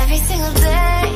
Every single day,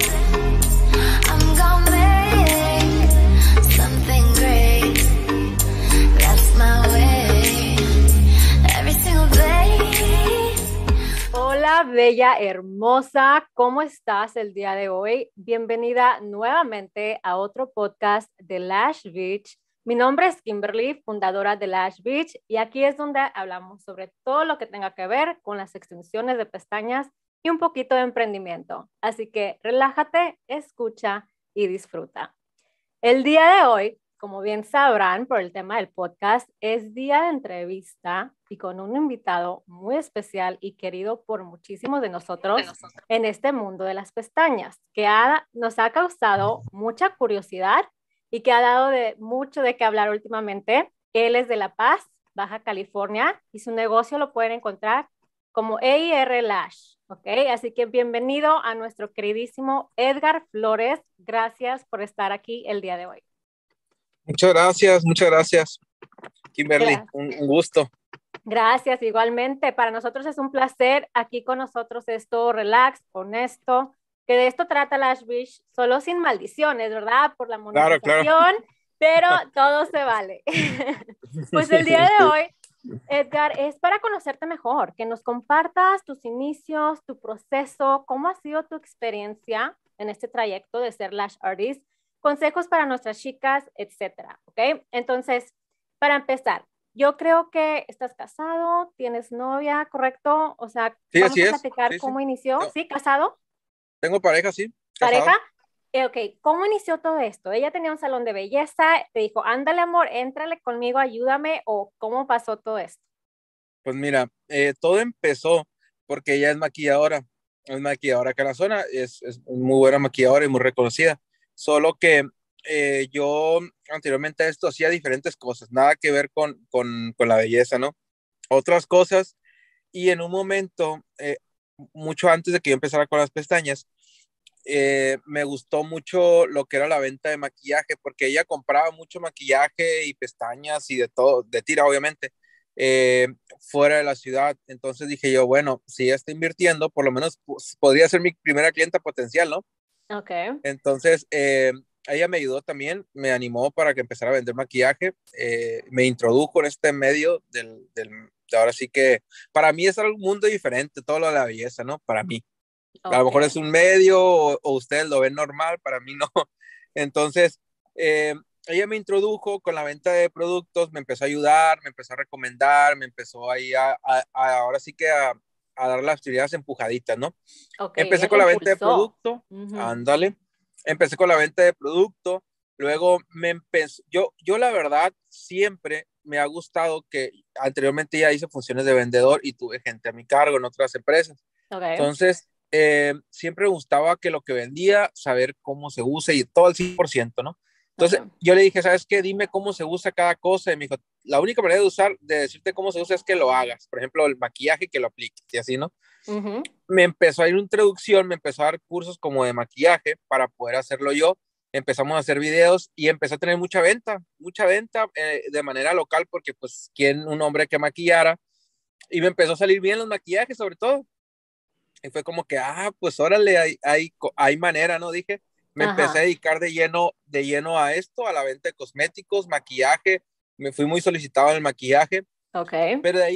I'm gonna make something great. That's my way. Every single day. Hola, bella, hermosa, ¿cómo estás el día de hoy? Bienvenida nuevamente a otro podcast de Lash Beach. Mi nombre es Kimberly, fundadora de Lash Beach, y aquí es donde hablamos sobre todo lo que tenga que ver con las extensiones de pestañas y un poquito de emprendimiento. Así que relájate, escucha y disfruta. El día de hoy, como bien sabrán por el tema del podcast, es día de entrevista y con un invitado muy especial y querido por muchísimos de nosotros en este mundo de las pestañas, que nos ha causado mucha curiosidad y que ha dado mucho de qué hablar últimamente. Él es de La Paz, Baja California, y su negocio lo pueden encontrar como EIR Lash, ¿ok? Así que bienvenido a nuestro queridísimo Edgar Flores. Gracias por estar aquí el día de hoy. Muchas gracias, Kimberly. Gracias. Un gusto. Gracias, igualmente. Para nosotros es un placer. Aquí con nosotros es todo relax, honesto, que de esto trata Lash Beach, solo sin maldiciones, ¿verdad? Por la monetización, Claro. Pero todo se vale. Pues el día de hoy, Edgar, es para conocerte mejor, que nos compartas tus inicios, tu proceso, cómo ha sido tu experiencia en este trayecto de ser Lash Artist, consejos para nuestras chicas, etcétera, ¿ok? Entonces, para empezar, yo creo que estás casado, tienes novia, ¿correcto? O sea, Sí, vamos así a es. platicar Sí. cómo inició. ¿Sí? ¿Casado? Tengo pareja, sí. ¿Pareja? Casado. Ok, ¿cómo inició todo esto? ¿Ella tenía un salón de belleza? ¿Te dijo, ándale amor, éntrale conmigo, ayúdame? ¿O cómo pasó todo esto? Pues mira, todo empezó porque ella es maquilladora acá en la zona, es muy buena maquilladora y muy reconocida. Solo que yo anteriormente a esto hacía diferentes cosas, nada que ver con la belleza, ¿no? Otras cosas, y en un momento, mucho antes de que yo empezara con las pestañas, me gustó mucho lo que era la venta de maquillaje, porque ella compraba mucho maquillaje y pestañas y de todo, de tira obviamente, eh, fuera de la ciudad. Entonces dije yo, bueno, si ella está invirtiendo, por lo menos pues, podría ser mi primera clienta potencial, ¿no? Ok. Entonces, ella me ayudó también, me animó para que empezara a vender maquillaje, me introdujo en este medio de ahora sí que para mí es un mundo diferente, todo lo de la belleza, ¿no? Para mí. A lo mejor es un medio o ustedes lo ven normal, para mí no. Entonces, ella me introdujo con la venta de productos, me empezó a ayudar, me empezó a recomendar, me empezó ahí ahora sí que a dar las actividades empujaditas, ¿no? Ok, Empecé ella con te la venta de impulsó. producto, Ujú. ándale. Empecé con la venta de producto, luego me empezó, yo la verdad siempre me ha gustado que anteriormente ya hice funciones de vendedor y tuve gente a mi cargo en otras empresas. Ok. Entonces, siempre me gustaba que lo que vendía, saber cómo se usa y todo al 100%, ¿no? Entonces, Ok. yo le dije, ¿sabes qué? Dime cómo se usa cada cosa. Y me dijo, la única manera de decirte cómo se usa es que lo hagas. Por ejemplo, el maquillaje, que lo apliques y así, ¿no? Ujú. Me empezó a ir una introducción, me empezó a dar cursos como de maquillaje para poder hacerlo yo. Empezamos a hacer videos y empecé a tener mucha venta de manera local, porque pues, ¿quién un hombre que maquillara? Y me empezó a salir bien los maquillajes, sobre todo. Y fue como que, pues órale, hay manera, ¿no? Dije, me empecé a Ajá. dedicar de lleno a esto, a la venta de cosméticos, maquillaje. Me fui muy solicitado en el maquillaje, Ok. pero de ahí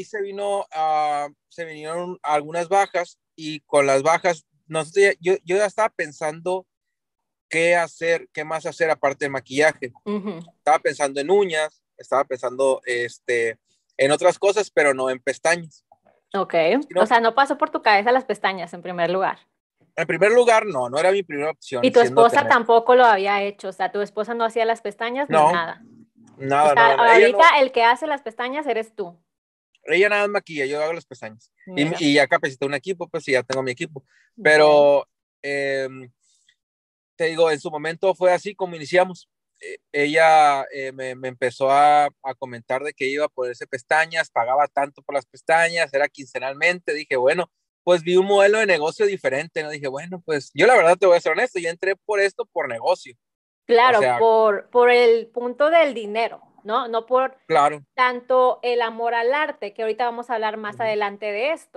se vinieron algunas bajas, y con las bajas, no sé, yo ya estaba pensando qué hacer, qué más hacer aparte del maquillaje. Ujú. Estaba pensando en uñas, estaba pensando en otras cosas, pero no en pestañas. Ok. O Sino, sea, no pasó por tu cabeza las pestañas en primer lugar. en primer lugar, no era mi primera Y opción, tu siéndote esposa honesto. tampoco lo había hecho. O sea, tu esposa no hacía las pestañas ni No, nada. O sea, nada. Ella no, ahorita el que hace las pestañas eres tú. ella nada más maquilla, yo hago las pestañas. Mira, Y ya capacité un equipo, pues sí, ya tengo mi equipo. bien. Pero eh, te digo, en su momento fue así como iniciamos. Ella me empezó a comentar de que iba a ponerse pestañas, pagaba tanto por las pestañas, era quincenalmente. Dije, bueno, pues vi un modelo de negocio diferente, ¿no? Dije, bueno, pues yo la verdad te voy a ser honesto, yo entré por esto por negocio. O Claro, sea, por el punto del dinero, ¿no? No por claro. tanto el amor al arte, que ahorita vamos a hablar más Uh-huh. adelante de esto.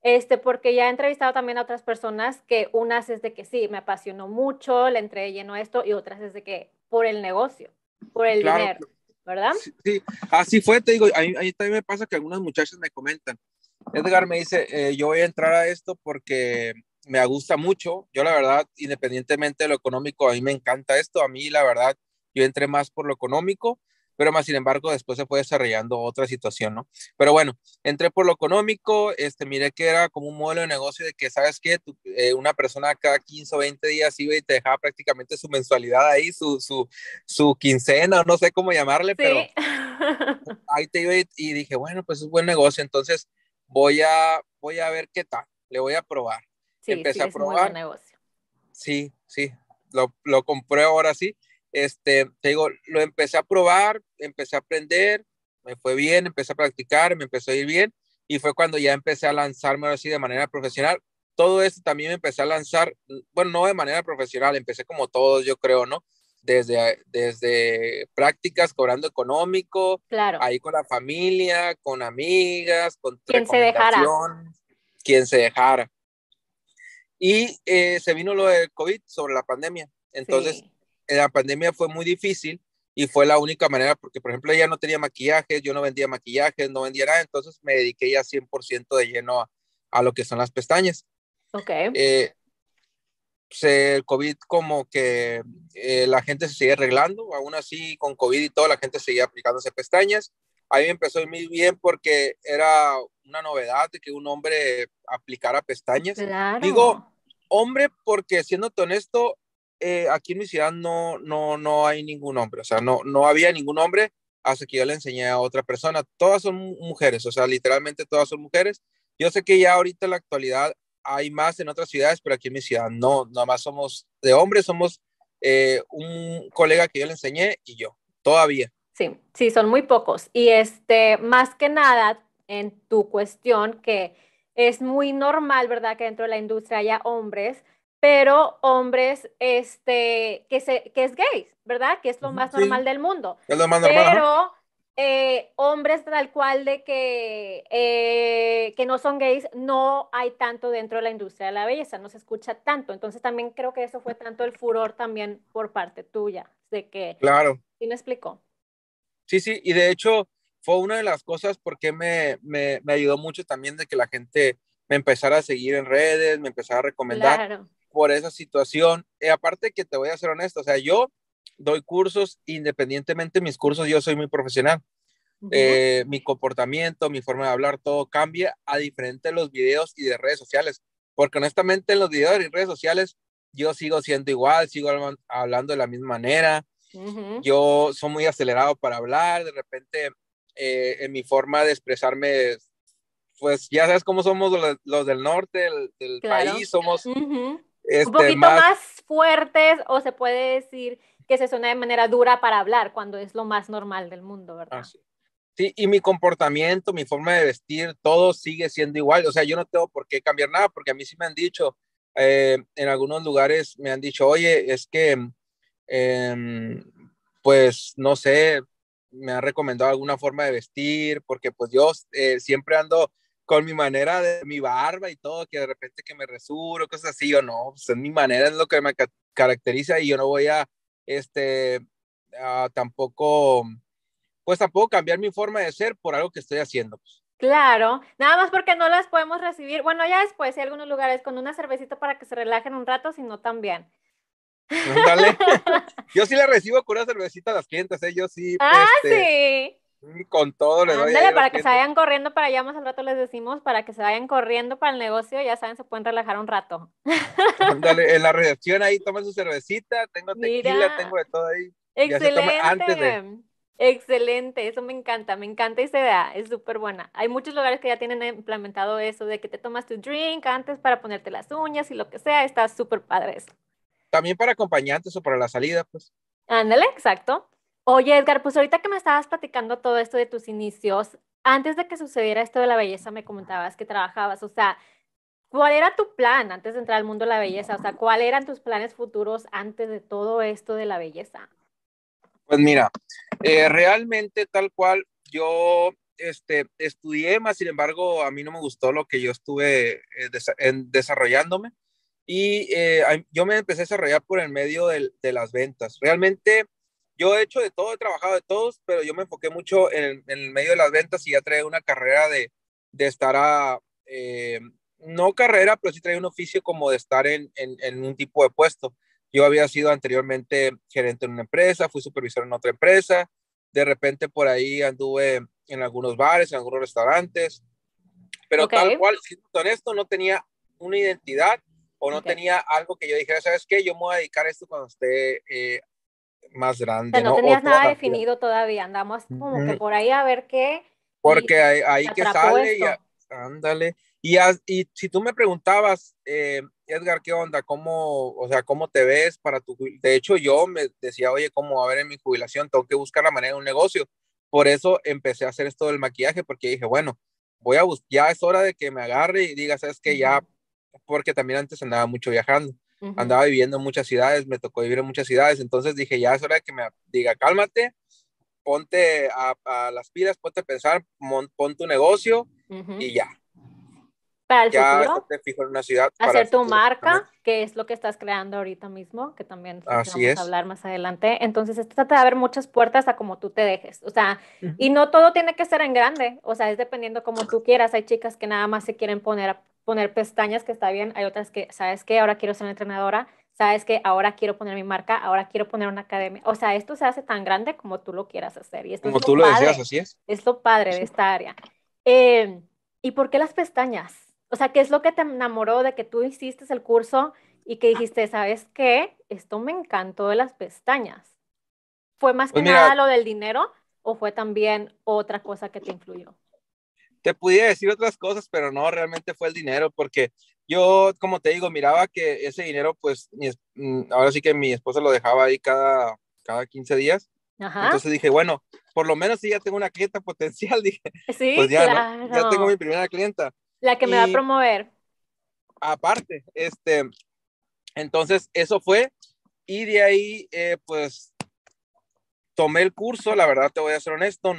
Porque ya he entrevistado también a otras personas que unas es de que sí, me apasionó mucho, le entré de lleno a esto, y otras es de que por el negocio, por el Claro, dinero, ¿verdad? sí, sí, así fue, te digo, a mí también me pasa que algunas muchachas me comentan, Edgar me dice, yo voy a entrar a esto porque me gusta mucho, yo la verdad, independientemente de lo económico, a mí me encanta esto, a mí la verdad, yo entré más por lo económico, pero más sin embargo después se fue desarrollando otra situación, ¿no? Pero bueno, entré por lo económico, miré que era como un modelo de negocio de que, ¿sabes qué? Una persona cada 15 o 20 días iba y te dejaba prácticamente su mensualidad ahí, su quincena, no sé cómo llamarle, pero Sí. ahí te iba y dije, bueno, pues es buen negocio, entonces voy a ver qué tal, le voy a probar. Sí, sí, Empecé a es muy buen probar, negocio. sí, sí, lo compré ahora sí. Te digo, lo empecé a probar, empecé a aprender, me fue bien, empecé a practicar, me empezó a ir bien y fue cuando ya empecé a lanzarme ahora sí de manera profesional. Todo esto también me empecé a lanzar, bueno, no de manera profesional, empecé como todos, yo creo, ¿no? Desde prácticas, cobrando económico, Claro. ahí con la familia, con amigas, con Quien se dejara. recomendación, quien se dejara. Y se vino lo del COVID sobre la pandemia. Entonces, Sí. en la pandemia fue muy difícil y fue la única manera, porque por ejemplo ella no tenía maquillajes, yo no vendía maquillajes, no vendía nada, entonces me dediqué ya 100% de lleno a lo que son las pestañas. Ok. Eh, el COVID como que la gente se sigue arreglando, aún así con COVID y todo, la gente seguía aplicándose pestañas. A mí me empezó a ir muy bien porque era una novedad de que un hombre aplicara pestañas. Digo, Claro. hombre, porque siendo honesto, aquí en mi ciudad no hay ningún hombre, o sea, no había ningún hombre hasta que yo le enseñé a otra persona. Todas son mujeres, o sea, literalmente todas son mujeres. Yo sé que ya ahorita en la actualidad hay más en otras ciudades, pero aquí en mi ciudad no, nada más somos de hombres, somos un colega que yo le enseñé y yo, todavía. Sí, sí, son muy pocos. Y más que nada, en tu cuestión, que es muy normal, ¿verdad? Que dentro de la industria haya hombres, pero hombres, que es gay, ¿verdad? Que es lo Ujú, más sí, normal del mundo. es lo más normal, ajá. Pero hombres tal cual de que no son gays, no hay tanto dentro de la industria de la belleza, no se escucha tanto. Entonces también creo que eso fue tanto el furor también por parte tuya, de que, Claro, ¿sí me explicó? sí, sí, y de hecho fue una de las cosas porque me ayudó mucho también de que la gente me empezara a seguir en redes, me empezara a recomendar Claro. por esa situación. Aparte que te voy a ser honesto, o sea, yo doy cursos, independientemente de mis cursos, yo soy muy profesional. Ujú. Mi comportamiento, mi forma de hablar, todo cambia a diferente de los videos y de redes sociales. Porque honestamente en los videos y redes sociales yo sigo siendo igual, sigo hablando de la misma manera. Ujú. Yo soy muy acelerado para hablar, de repente en mi forma de expresarme, pues ya sabes cómo somos los del norte del Claro. país, somos Ujú. Un poquito más. más fuertes, o se puede decir que se suena de manera dura para hablar cuando es lo más normal del mundo, ¿verdad? Así. Sí, y mi comportamiento, mi forma de vestir, todo sigue siendo igual. O sea, yo no tengo por qué cambiar nada, porque a mí sí me han dicho, en algunos lugares me han dicho, oye, es que, eh, pues, no sé, me han recomendado alguna forma de vestir, porque pues yo siempre ando con mi manera de mi barba y todo, que de repente que me resuro, cosas así, o no, pues es mi manera, es lo que me caracteriza y yo no voy este, tampoco pues tampoco cambiar mi forma de ser por algo que estoy haciendo. Pues. Claro, nada más porque no las podemos recibir. Bueno, ya después hay algunos lugares con una cervecita para que se relajen un rato, si no también. Ándale. Yo sí le recibo con una cervecita a las clientes, ¿eh? Yo sí, Ah, sí. con todo le doy ahí Ándale, a las para que se clientes. vayan corriendo para allá, más al rato les decimos, para que se vayan corriendo para el negocio, ya saben, se pueden relajar un rato. Ándale, en la redacción ahí toman su cervecita, tengo tequila, Mira, tengo de todo ahí. Ya se toma antes de. excelente, excelente, eso me encanta esa idea, es súper buena. Hay muchos lugares que ya tienen implementado eso de que te tomas tu drink antes para ponerte las uñas y lo que sea, está súper padre eso. También para acompañantes o para la salida, pues. Ándale, exacto. Oye, Edgar, pues ahorita que me estabas platicando todo esto de tus inicios, antes de que sucediera esto de la belleza, me comentabas que trabajabas, o sea, ¿cuál era tu plan antes de entrar al mundo de la belleza? O sea, ¿cuáles eran tus planes futuros antes de todo esto de la belleza? Pues mira, realmente tal cual, yo estudié, más sin embargo, a mí no me gustó lo que yo estuve desarrollándome y yo me empecé a desarrollar por el medio de las ventas. Realmente yo he hecho de todo, he trabajado de todos, pero yo me enfoqué mucho en el medio de las ventas y ya traía una carrera de estar no carrera, pero sí traía un oficio como de estar en un tipo de puesto. Yo había sido anteriormente gerente en una empresa, fui supervisor en otra empresa, de repente por ahí anduve en algunos bares, en algunos restaurantes, pero Ok, tal cual, siendo honesto, no tenía una identidad o no ok. tenía algo que yo dijera, ¿sabes qué? Yo me voy a dedicar a esto cuando esté más O sea, grande, no ¿no? O tenías toda nada la vida. definido todavía, andamos como que Ujú. por ahí a ver qué y Porque ahí te que atrapó sale y esto. ándale. Y si tú me preguntabas, Edgar, ¿qué onda? ¿Cómo, o sea, cómo te ves para tu De hecho, yo me decía, oye, ¿cómo a ver en mi jubilación? Tengo que buscar la manera de un negocio. Por eso empecé a hacer esto del maquillaje, porque dije, bueno, voy a buscar, ya es hora de que me agarre y diga, ¿sabes qué? Ya, Ujú, porque también antes andaba mucho viajando, ujú. andaba viviendo en muchas ciudades, me tocó vivir en muchas ciudades, entonces dije, ya es hora de que me diga, cálmate, ponte a las pilas, ponte a pensar, pon tu negocio Ujú. y ya, Para el ya futuro, estate fijo en una ciudad para el hacer tu futuro, marca, exactamente. que es lo que estás creando ahorita mismo, que también es lo que Así vamos a es. hablar más adelante. Entonces, esto trata de abrir muchas puertas a como tú te dejes. O sea, y Ujú. no todo tiene que ser en grande. O sea, es dependiendo como tú quieras. Hay chicas que nada más se quieren poner pestañas, que está bien. Hay otras que, ¿sabes qué? Ahora quiero ser entrenadora. ¿Sabes qué? Ahora quiero poner mi marca. Ahora quiero poner una academia. O sea, esto se hace tan grande como tú lo quieras hacer. Y esto es Como lo tú lo decías, padre. así es. Es lo padre de esta área. Eh, ¿Y por qué las pestañas? O sea, ¿qué es lo que te enamoró de que tú hiciste el curso y que dijiste, ¿sabes qué? Esto me encantó de las pestañas. ¿Fue más que Pues mira, nada lo del dinero o fue también otra cosa que te influyó? te pudiera decir otras cosas, pero no, realmente fue el dinero, porque yo, como te digo, miraba que ese dinero, pues, ahora sí que mi esposa lo dejaba ahí cada 15 días. Ajá. Entonces dije, bueno, por lo menos si ya tengo una clienta potencial, dije, pues Sí, ya, ¿no? Ya tengo claro. mi primera clienta. La que me va a Y promover. aparte, entonces eso fue, y de ahí, pues, tomé el curso, la verdad te voy a ser honesto,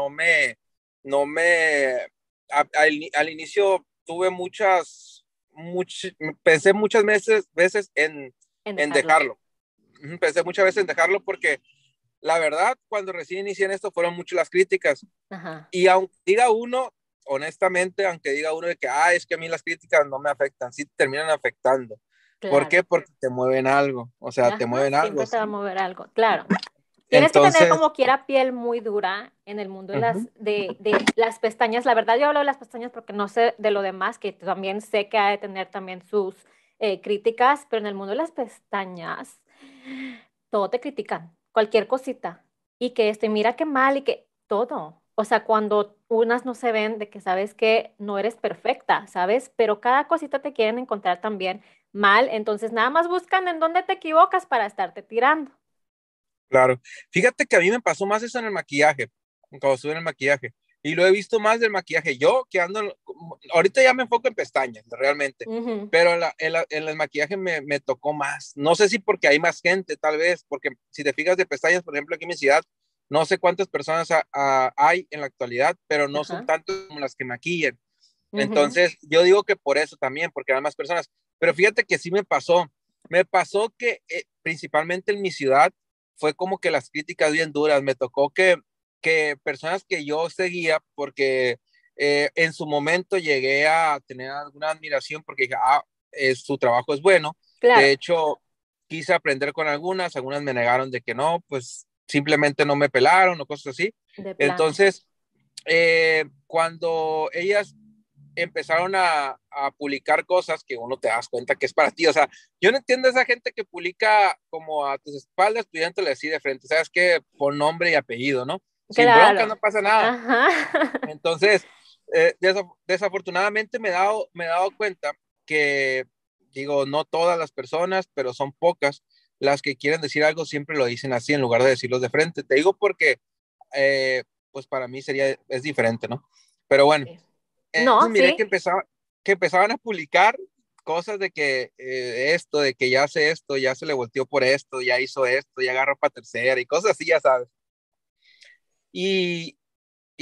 no me, al inicio tuve pensé muchas veces En en dejarlo. dejarlo. Pensé muchas veces en dejarlo porque la verdad, cuando recién inicié en esto fueron muchas las críticas. Ajá. Y aunque diga uno, honestamente, aunque diga uno de que, es que a mí las críticas no me afectan, sí te terminan afectando. ¿Por qué? Claro. Porque te mueven algo, o sea, te Ajá. mueven algo, Siempre te va a ¿sí? mover algo. Claro. Tienes que tener Entonces, como quiera piel muy dura en el mundo de ujú, de las pestañas. La verdad, yo hablo de las pestañas porque no sé de lo demás, que también sé que ha de tener también sus críticas, pero en el mundo de las pestañas, todo te critican, cualquier cosita. Y que esto, y mira qué mal, y que todo. O sea, cuando unas no se ven de que sabes que no eres perfecta, ¿sabes? Pero cada cosita te quieren encontrar también mal, entonces nada más buscan en dónde te equivocas para estarte tirando. claro. Fíjate que a mí me pasó más eso en el maquillaje, cuando estuve en el maquillaje. Y lo he visto más del maquillaje. Yo que ando, ahorita ya me enfoco en pestañas, realmente. Ujú. Pero en el maquillaje me tocó más. No sé si porque hay más gente, tal vez, porque si te fijas de pestañas, por ejemplo, aquí en mi ciudad, no sé cuántas personas hay en la actualidad, pero no son Ajá. tantas como las que maquillan. Ujú. Entonces, yo digo que por eso también, porque hay más personas. Pero fíjate que sí me pasó. Me pasó que principalmente en mi ciudad fue como que las críticas bien duras. Me tocó que personas que yo seguía, porque en su momento llegué a tener alguna admiración porque dije, su trabajo es bueno. Claro, De hecho, quise aprender con algunas me negaron de que no, pues simplemente no me pelaron o cosas así. de plano. Entonces, cuando ellas empezaron a publicar cosas que uno te das cuenta que es para ti. O sea, yo no entiendo a esa gente que publica como a tus espaldas, tú ya no te le decís de frente, sabes que por nombre y apellido, ¿no? Sin bronca, no Claro. pasa nada. Ajá. Entonces, desafortunadamente me he dado cuenta que, digo, no todas las personas, pero son pocas las que quieren decir algo, siempre lo dicen así en lugar de decirlo de frente. Te digo porque, pues para mí es diferente, ¿no? Pero bueno, Sí. entonces No, miré sí. que empezaban a publicar cosas de que esto, de que ya hace esto, ya se le volteó por esto, ya hizo esto, ya agarró para tercera y cosas así, ya sabes. Y,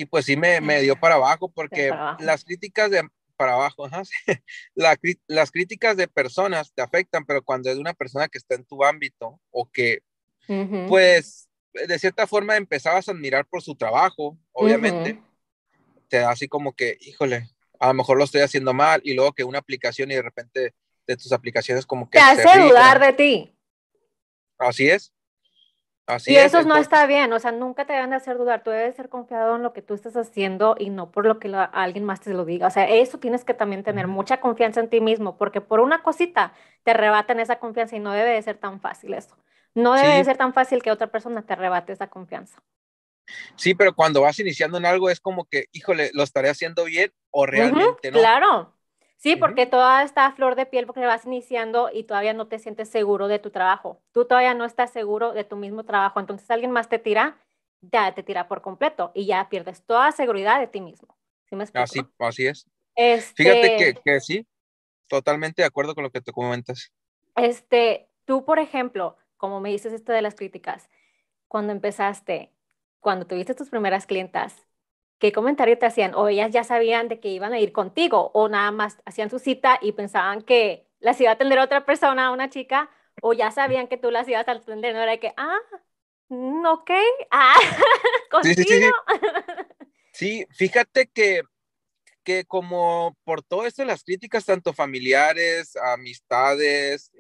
y pues sí me dio para abajo porque Para abajo. las críticas de para abajo, ajá, sí. Las críticas de personas te afectan, pero cuando es de una persona que está en tu ámbito o que Ujú, pues de cierta forma empezabas a admirar por su trabajo, ujú. obviamente, te da así como que, híjole, a lo mejor lo estoy haciendo mal y luego que una aplicación y de repente de tus aplicaciones como Te que se hace dudar ríen. de ti. Así es, así Y es. eso no está Entonces, bien, o sea, nunca te deben de hacer dudar, tú debes ser confiado en lo que tú estás haciendo y no por lo que alguien más te lo diga. O sea, eso tienes que también tener ujú, mucha confianza en ti mismo, porque por una cosita te arrebatan esa confianza y no debe de ser tan fácil eso. No debe de sí, ser tan fácil que otra persona te arrebate esa confianza. sí, pero cuando vas iniciando en algo es como que, híjole, ¿lo estaré haciendo bien o Ujú, realmente no? claro. Sí, porque Ujú. toda está a flor de piel porque vas iniciando y todavía no te sientes seguro de tu trabajo. Tú todavía no estás seguro de tu mismo trabajo. Entonces alguien más te tira, ya te tira por completo y ya pierdes toda seguridad de ti mismo. ¿Sí me Así, explico? así es. Fíjate Este, que sí, totalmente de acuerdo con lo que te comentas. tú, por ejemplo, como me dices esto de las críticas, cuando empezaste, cuando tuviste tus primeras clientas, ¿qué comentario te hacían? ¿O ellas ya sabían de que iban a ir contigo? ¿O nada más hacían su cita y pensaban que las iba a atender otra persona, una chica? ¿O ya sabían que tú las ibas a atender? No era de que, ok, ah, Sí, sí, sí, contigo. sí. Sí, fíjate que como por todo esto de las críticas, tanto familiares, amistades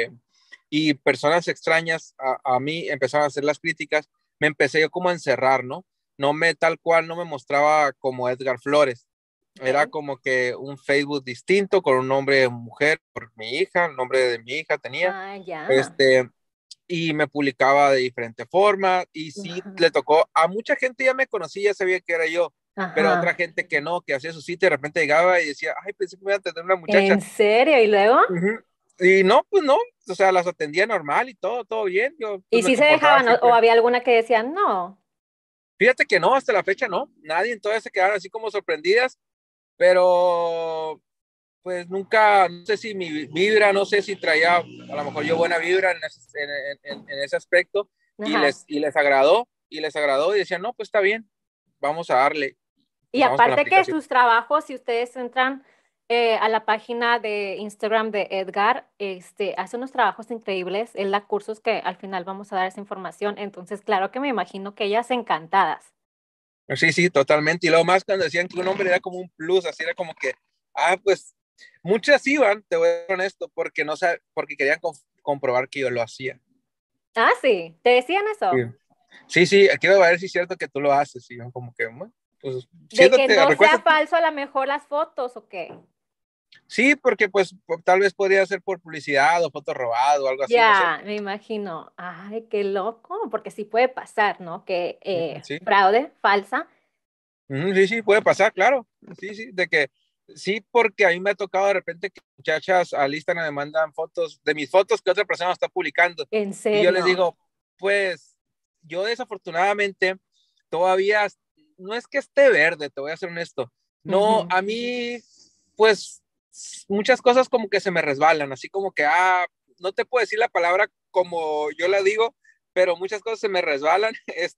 y personas extrañas a mí empezaron a hacer las críticas, me empecé yo como a encerrar, ¿no? Tal cual, no me mostraba como Edgar Flores. Era Ok. como que un Facebook distinto con un nombre de mujer por mi hija, el nombre de mi hija tenía, Ah, ya. este, y me publicaba de diferente forma y sí Ajá. le tocó, a mucha gente ya me conocía, ya sabía que era yo, pero a otra Ajá. gente que no, que hacía su cita y de repente llegaba y decía, ay, pensé que me iba a atender una muchacha. ¿En serio? ¿Y luego? Ujú. Y no, pues no, o sea, las atendía normal y todo bien, yo ¿Y pues me si se comportaba dejaban o siempre. había alguna que decía no? Fíjate que no, hasta la fecha no, nadie, entonces se quedaron así como sorprendidas, pero pues nunca, no sé si mi vibra, no sé si traía a lo mejor yo buena vibra en ese aspecto Ajá. y les agradó y decían, no, pues está bien, vamos a darle, Y empezamos con la aparte que aplicación. sus trabajos, si ustedes entran a la página de Instagram de Edgar, hace unos trabajos increíbles. Él da cursos que al final vamos a dar esa información. Entonces, claro que me imagino que ellas encantadas. Sí, sí, totalmente. Y luego más cuando decían que un hombre era como un plus, así era como que, pues muchas iban, te voy a ser honesto, porque no porque querían comprobar que yo lo hacía. Ah, sí, te decían Sí, eso. sí, sí, quiero ver si es cierto que tú lo haces. Y yo como que, bueno, pues De que siéntate, no sea recuéstate. falso a lo mejor las fotos o qué. Sí, porque pues tal vez podría ser por publicidad o foto robado o algo así, no sé. Ya, me imagino. Ay, qué loco, porque sí puede pasar, ¿no? Que Sí, fraude, falsa. ujú, sí, sí, puede pasar, claro. Sí, sí, de que sí, porque a mí me ha tocado de repente que muchachas al Instagram me mandan fotos de mis fotos que otra persona está publicando. En Y yo les serio. digo, pues yo desafortunadamente todavía no es que esté verde, te voy a ser honesto. No, Ujú. a mí, pues muchas cosas como que se me resbalan, así como que, no te puedo decir la palabra como yo la digo, pero muchas cosas se me resbalan,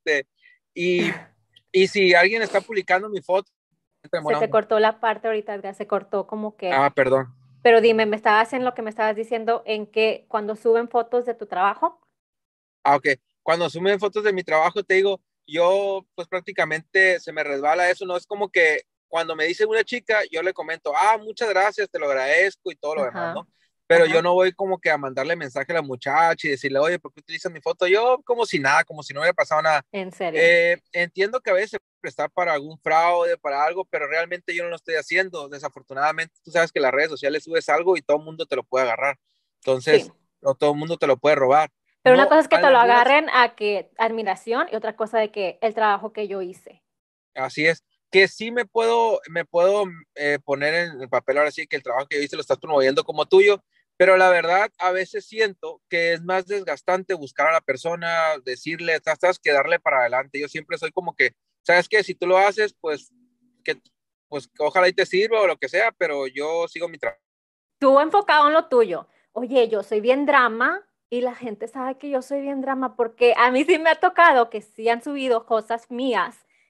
y, y si alguien está publicando mi foto, entra en Se buena te onda. cortó la parte ahorita, ya se cortó como que. Perdón. Pero dime, ¿me estabas en lo que me estabas diciendo en que cuando suben fotos de tu trabajo? Ok. Cuando suben fotos de mi trabajo, te digo, yo pues prácticamente se me resbala eso, no es como que cuando me dice una chica, yo le comento, muchas gracias, te lo agradezco y todo lo demás, Ajá, ¿no? Pero yo ajá, no voy como que a mandarle mensaje a la muchacha y decirle, oye, ¿por qué utilizas mi foto? Yo como si nada, como si no hubiera pasado nada. en serio. Entiendo que a veces se puede prestar para algún fraude, para algo, pero realmente yo no lo estoy haciendo. Desafortunadamente, tú sabes que las redes sociales subes algo y todo el mundo te lo puede agarrar. Sí. Entonces, no todo el mundo te lo puede robar. Pero una No, cosa es que en te lo algunas, agarren a que admiración y otra cosa de que el trabajo que yo hice. así es, que sí me puedo poner en el papel ahora sí que el trabajo que yo hice lo estás promoviendo como tuyo, pero la verdad a veces siento que es más desgastante buscar a la persona, decirle, estás que darle para adelante. Yo siempre soy como que, ¿sabes qué? Si tú lo haces, que, pues que ojalá y te sirva o lo que sea, pero yo sigo mi trabajo. Tú enfocado en lo tuyo. Oye, yo soy bien drama y la gente sabe que yo soy bien drama porque a mí sí me ha tocado que sí han subido cosas mías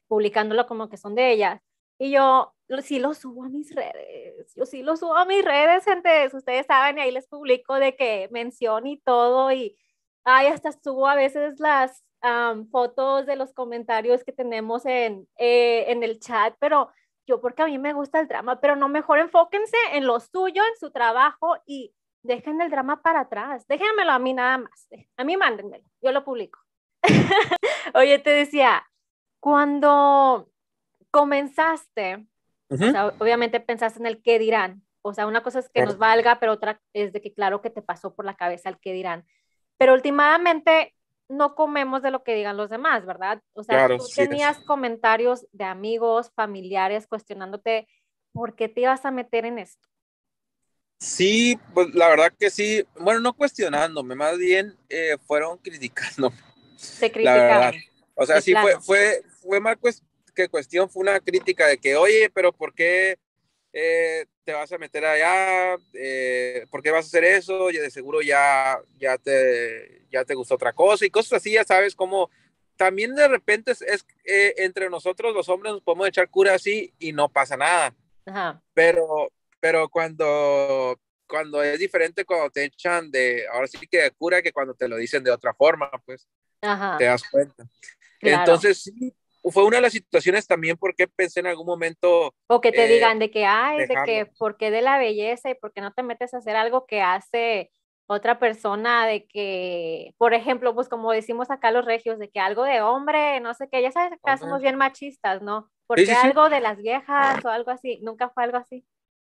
publicándolo como que son de ellas. Y yo sí lo subo a mis redes, yo sí lo subo a mis redes, gente, ustedes saben, y ahí les publico de que mención y todo, y ay, hasta subo a veces las fotos de los comentarios que tenemos en el chat, pero yo porque a mí me gusta el drama, pero no, mejor enfóquense en lo suyo, en su trabajo, y dejen el drama para atrás, déjenmelo a mí nada más, a mí mándenmelo, yo lo publico. Oye, te decía, cuando comenzaste, o Ujú. sea, obviamente pensaste en el qué dirán. O sea, una cosa es que nos Claro, valga, pero otra es de que claro que te pasó por la cabeza el qué dirán. Pero últimamente no comemos de lo que digan los demás, ¿verdad? O sea, claro, tú sí es. tenías comentarios de amigos, familiares cuestionándote por qué te ibas a meter en esto. Sí, pues la verdad que sí. Bueno, no cuestionándome, más bien fueron criticándome, Te la verdad. criticaban O sea, de sí fue, plano. fue más que cuestión, fue una crítica de que, oye, pero ¿por qué te vas a meter allá? ¿Por qué vas a hacer eso? Y de seguro ya te gustó otra cosa y cosas así, ya sabes, como también de repente entre nosotros los hombres nos podemos echar cura así y no pasa nada. Ajá, Pero cuando es diferente, cuando te echan ahora sí que de cura, que cuando te lo dicen de otra forma, pues te ajá, das cuenta. claro. Entonces, sí, fue una de las situaciones también porque pensé en algún momento O que te eh, digan de que, ay, de dejarlo. que, ¿por qué de la belleza y por qué no te metes a hacer algo que hace otra persona? De que, por ejemplo, pues como decimos acá los regios, de que algo de hombre, no sé qué, ya sabes, acá somos bien machistas, ¿no? ¿Por Sí, qué sí, sí. algo de las viejas o algo así? Nunca fue algo así.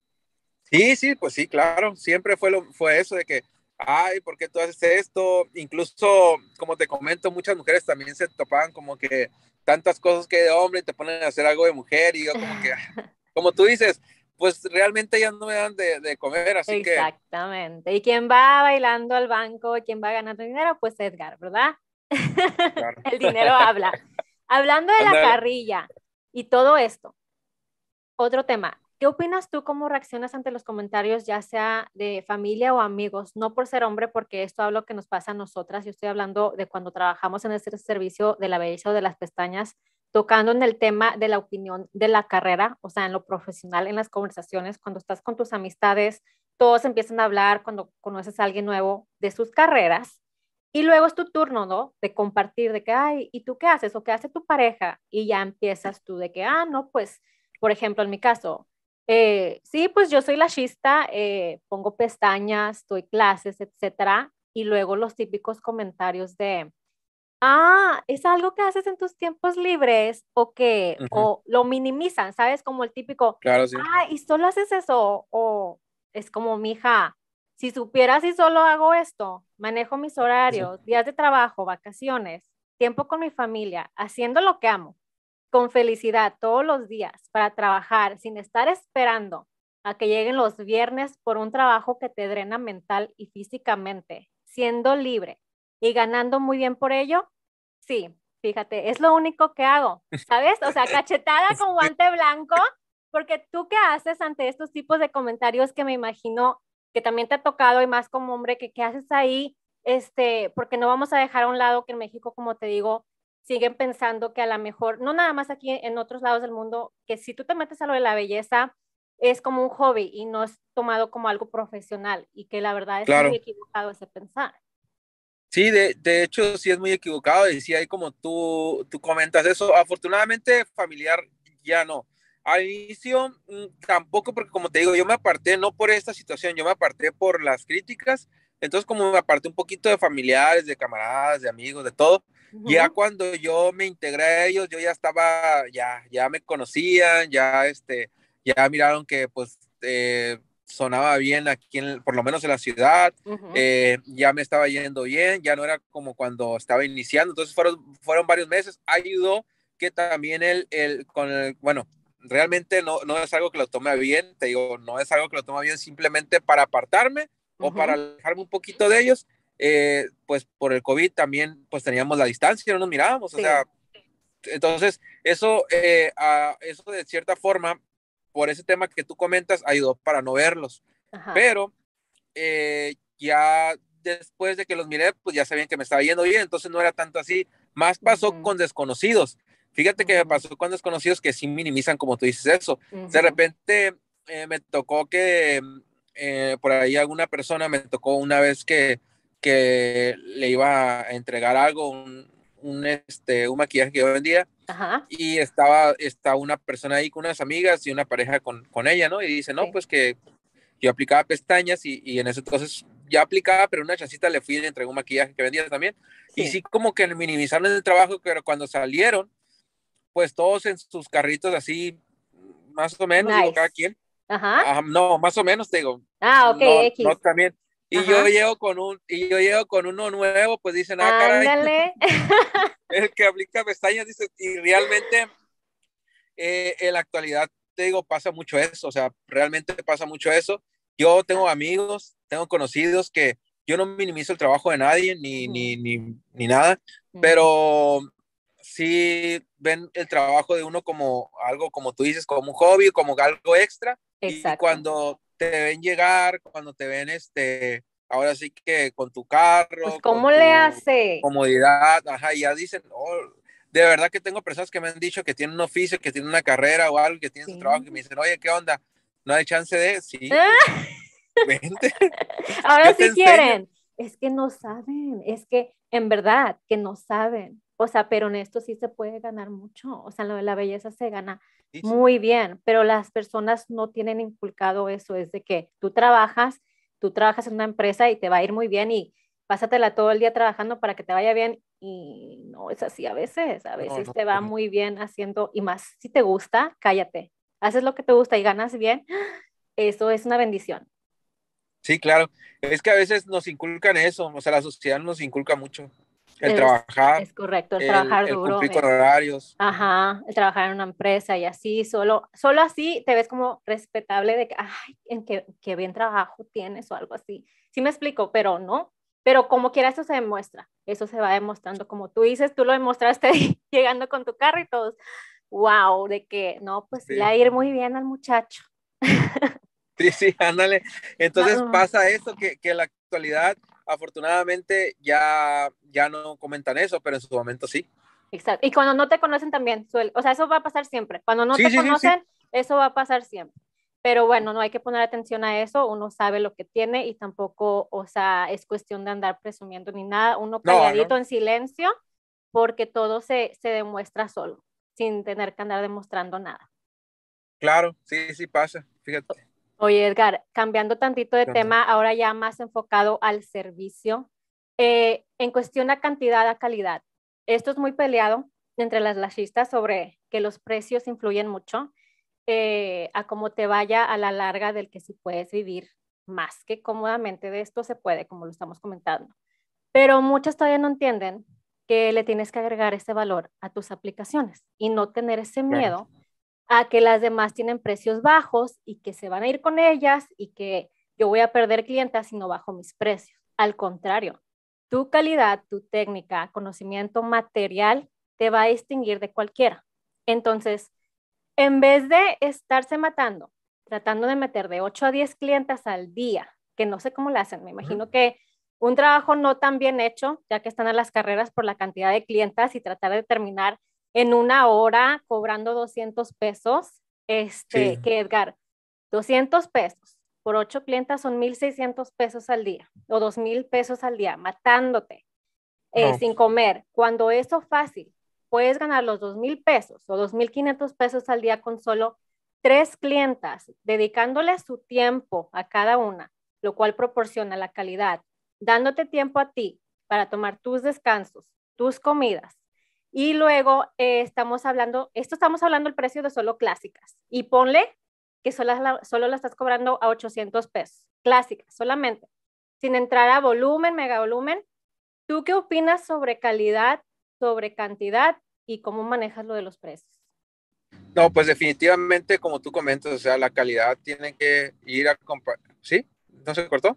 Sí, sí, pues sí, claro. Siempre fue eso de que, ay, ¿por qué tú haces esto? Incluso, como te comento, muchas mujeres también se topaban como que tantas cosas que de hombre y te ponen a hacer algo de mujer y yo como que, como tú dices, pues realmente ellas no me dan de comer, así que, Exactamente. ¿Y quién va bailando al banco? ¿Quién va ganando dinero? Pues Edgar, ¿verdad? claro. El dinero habla. Hablando de la Ándale. carrilla y todo esto. Otro tema, ¿qué opinas tú cómo reaccionas ante los comentarios, ya sea de familia o amigos? No por ser hombre, porque esto hablo que nos pasa a nosotras. Yo estoy hablando de cuando trabajamos en este servicio de la belleza o de las pestañas, tocando en el tema de la opinión de la carrera, o sea, en lo profesional, en las conversaciones, cuando estás con tus amistades, todos empiezan a hablar cuando conoces a alguien nuevo de sus carreras. Y luego es tu turno, ¿no? De compartir, de que, ay, ¿y tú qué haces? ¿O qué hace tu pareja? Y ya empiezas tú de que, ah, no, pues por ejemplo, en mi caso, sí, pues yo soy lashista, pongo pestañas, doy clases, etcétera, y luego los típicos comentarios de, ah, ¿es algo que haces en tus tiempos libres o qué? Ujú. O lo minimizan, ¿sabes? Como el típico, Claro, sí. ah, ¿y solo haces eso? O es como, mija, si supieras si solo hago esto, manejo mis Sí. horarios, días de trabajo, vacaciones, tiempo con mi familia, haciendo lo que amo con felicidad todos los días para trabajar sin estar esperando a que lleguen los viernes por un trabajo que te drena mental y físicamente, siendo libre y ganando muy bien por ello, sí, fíjate, es lo único que hago, ¿sabes? O sea, cachetada con guante blanco, porque tú qué haces ante estos tipos de comentarios que me imagino que también te ha tocado y más como hombre, que qué haces ahí, porque no vamos a dejar a un lado que en México, como te digo, siguen pensando que a lo mejor, no nada más aquí en otros lados del mundo, que si tú te metes a lo de la belleza, es como un hobby y no es tomado como algo profesional y que la verdad es muy Claro. equivocado ese pensar. Sí, de hecho sí es muy equivocado y sí hay como tú comentas eso. Afortunadamente familiar ya no. Al inicio tampoco porque como te digo, yo me aparté no por esta situación, yo me aparté por las críticas. Entonces como me aparté un poquito de familiares, de camaradas, de amigos, de todo, Uh ya -huh. cuando yo me integré a ellos, yo ya estaba, ya me conocían, ya miraron que pues sonaba bien aquí, por lo menos en la ciudad. Uh -huh. Ya me estaba yendo bien, ya no era como cuando estaba iniciando, entonces fueron varios meses, ayudó que también bueno, realmente no es algo que lo tome bien, te digo, no es algo que lo tome bien simplemente para apartarme Uh o para -huh. alejarme un poquito de ellos, pues por el COVID también pues teníamos la distancia, no nos mirábamos, o Sí. sea, entonces eso de cierta forma, por ese tema que tú comentas, ayudó para no verlos, Ajá. pero ya después de que los miré, pues ya sabían que me estaba yendo bien, entonces no era tanto así. Más Uh pasó -huh. con desconocidos, Fíjate que me pasó con desconocidos que sí minimizan, como tú dices eso. De repente me tocó que por ahí alguna persona me tocó una vez que le iba a entregar algo, un maquillaje que yo vendía, Ajá, y estaba una persona ahí con unas amigas y una pareja con ella, ¿no? Y dice, no, sí, pues que yo aplicaba pestañas y en ese entonces ya aplicaba, pero una chancita le fui y le entregué un maquillaje que vendía también. Y sí. sí como que minimizaron el trabajo, pero cuando salieron, pues todos en sus carritos así, más o menos, digo, cada Nice. quien. Ajá. No, más o menos, te digo, Ah, ok, no X. también. Ajá. Y yo llego con uno nuevo, pues dicen, ah, caray, Ándale. el que aplica pestañas, dice, y realmente en la actualidad, te digo, pasa mucho eso, o sea, realmente pasa mucho eso. Yo tengo amigos, tengo conocidos que yo no minimizo el trabajo de nadie Ujú, ni nada, ujú. pero sí ven el trabajo de uno como algo, como tú dices, como un hobby, como algo extra, y Exacto. cuando te ven llegar, cuando te ven ahora sí que con tu Pues, carro, con ¿cómo le tu hace? comodidad, ajá, y ya dicen, oh, de verdad que tengo personas que me han dicho que tienen un oficio, que tienen una carrera o algo, que tienen su trabajo, Sí. que me dicen, oye, ¿qué onda? ¿No hay chance de? Sí, pues ¡Ah! vente, Ahora yo te sí enseño. quieren. Es que no saben, es que en verdad que no saben. O sea, pero en esto sí se puede ganar mucho. O sea, lo de la belleza se gana Sí, sí, muy bien, pero las personas no tienen inculcado eso. Es de que tú trabajas en una empresa y te va a ir muy bien y pásatela todo el día trabajando para que te vaya bien. Y no es así a no, veces no, te va pues no. muy bien haciendo, y más si te gusta, cállate. Haces lo que te gusta y ganas bien, eso es una bendición. Sí, claro, es que a veces nos inculcan eso, o sea, la sociedad nos inculca mucho el Es, trabajar, es correcto, el trabajar el duro, cumplir con horarios. Ujú. ajá, el trabajar en una empresa y así, solo así te ves como respetable de que, ay, en qué bien trabajo tienes o algo así. Sí me explico, pero no, pero como quiera eso se demuestra, eso se va demostrando, como tú dices, tú lo demostraste llegando con tu carro y todos, wow, de que no, pues sí le va Sí. a ir muy bien al muchacho. Sí, sí, ándale. Entonces Ah, pasa esto que en la actualidad, afortunadamente, ya no comentan eso, pero en su momento sí. exacto. Y cuando no te conocen también, o sea, eso va a pasar siempre. Cuando no Sí, te sí, sí, sí. conocen, eso va a pasar siempre. Pero bueno, no hay que poner atención a eso, uno sabe lo que tiene y tampoco, o sea, es cuestión de andar presumiendo ni nada, uno No, calladito no, en silencio, porque todo se demuestra solo, sin tener que andar demostrando nada. claro, sí, sí pasa. Fíjate. Oye, Edgar, cambiando tantito de ¿Qué onda? tema, ahora ya más enfocado al servicio, en cuestión a cantidad a calidad. Esto es muy peleado entre las lashistas sobre que los precios influyen mucho a cómo te vaya a la larga del que si puedes vivir más que cómodamente de esto se puede, como lo estamos comentando. Pero muchas todavía no entienden que le tienes que agregar ese valor a tus aplicaciones y no tener ese Claro, miedo a que las demás tienen precios bajos y que se van a ir con ellas y que yo voy a perder clientas si no bajo mis precios. Al contrario, tu calidad, tu técnica, conocimiento material te va a distinguir de cualquiera. Entonces, en vez de estarse matando, tratando de meter de 8 a 10 clientas al día, que no sé cómo lo hacen, me ujú, imagino que un trabajo no tan bien hecho, ya que están a las carreras por la cantidad de clientas y tratar de terminar en una hora cobrando 200 pesos, sí, que Edgar, 200 pesos por 8 clientas son 1,600 pesos al día o 2,000 pesos al día, matándote no, sin comer. Cuando eso fácil, puedes ganar los 2,000 pesos o 2,500 pesos al día con solo 3 clientas, dedicándole su tiempo a cada una, lo cual proporciona la calidad, dándote tiempo a ti para tomar tus descansos, tus comidas. Y luego estamos hablando el precio de solo clásicas. Y ponle que solo la estás cobrando a 800 pesos. Clásicas, solamente. Sin entrar a volumen, mega volumen. ¿Tú qué opinas sobre calidad, sobre cantidad y cómo manejas lo de los precios? no, pues definitivamente, como tú comentas, o sea, la calidad tiene que ir a comprar. ¿Sí? ¿No se cortó?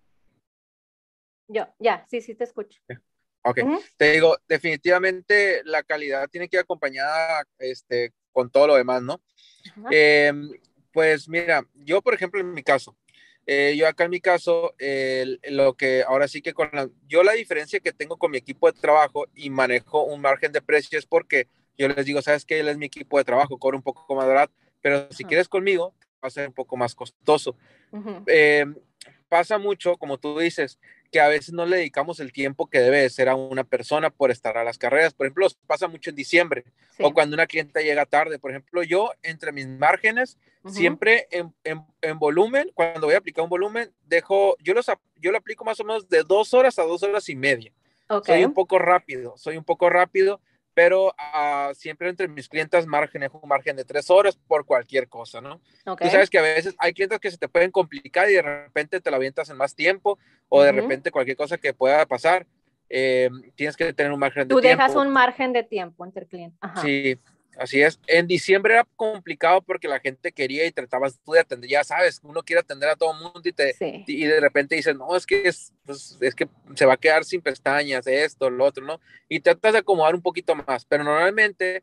Yo, ya, sí, sí, te escucho. Ok, Ujú, te digo, definitivamente la calidad tiene que ir acompañada con todo lo demás, ¿no? ajá, Eh, pues mira, yo por ejemplo en mi caso, yo acá en mi caso, lo que ahora sí que yo la diferencia que tengo con mi equipo de trabajo y manejo un margen de precio es porque yo les digo, ¿sabes qué? Él es mi equipo de trabajo, cobro un poco más barato, pero si Ajá. quieres conmigo, va a ser un poco más costoso. Ujú. Eh, Pasa mucho, como tú dices, que a veces no le dedicamos el tiempo que debe de ser a una persona por estar a las carreras. Por ejemplo, pasa mucho en diciembre o Sí. cuando una clienta llega tarde. Por ejemplo, yo entre mis márgenes, Ujú. siempre en volumen, cuando voy a aplicar un volumen, yo lo aplico más o menos de 2 horas a 2 horas y media. Ok. Soy un poco rápido, pero siempre entre mis clientes un margen de 3 horas por cualquier cosa, ¿no? Tú Ok. sabes que a veces hay clientes que se te pueden complicar y de repente te la avientas en más tiempo o de Ujú. repente cualquier cosa que pueda pasar, tienes que tener un margen de Tú dejas tiempo. un margen de tiempo entre el cliente. Ajá. Sí, así es. En diciembre era complicado porque la gente quería y tratabas tú de atender, ya sabes, uno quiere atender a todo el mundo Sí. y de repente dices, no, pues, es que se va a quedar sin pestañas, esto, lo otro, ¿no? Y tratas de acomodar un poquito más, pero normalmente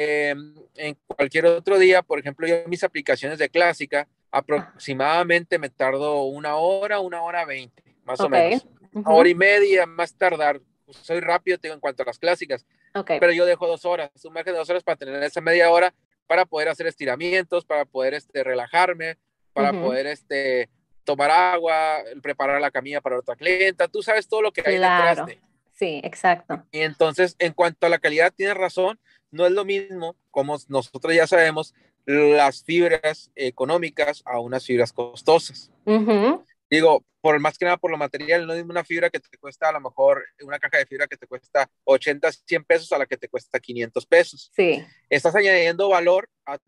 en cualquier otro día, por ejemplo, yo en mis aplicaciones de clásica, Ajá. aproximadamente me tardo 1 hora, 1 hora 20, más o Ok. menos. 1 hora y media más tardar. Soy rápido, te digo, en cuanto a las clásicas, Ok. pero yo dejo 2 horas, un margen de 2 horas para tener esa media hora para poder hacer estiramientos, para poder relajarme, para Ujú. poder tomar agua, preparar la camilla para otra clienta. Tú sabes todo lo que hay detrás Claro. de. Sí, exacto. Y entonces, en cuanto a la calidad, tienes razón, no es lo mismo, como nosotros ya sabemos, las fibras económicas a unas fibras costosas. Ujú. Digo, por más que nada por lo material, no es una fibra que te cuesta a lo mejor, una caja de fibra que te cuesta 80, 100 pesos a la que te cuesta 500 pesos. Sí. Estás añadiendo valor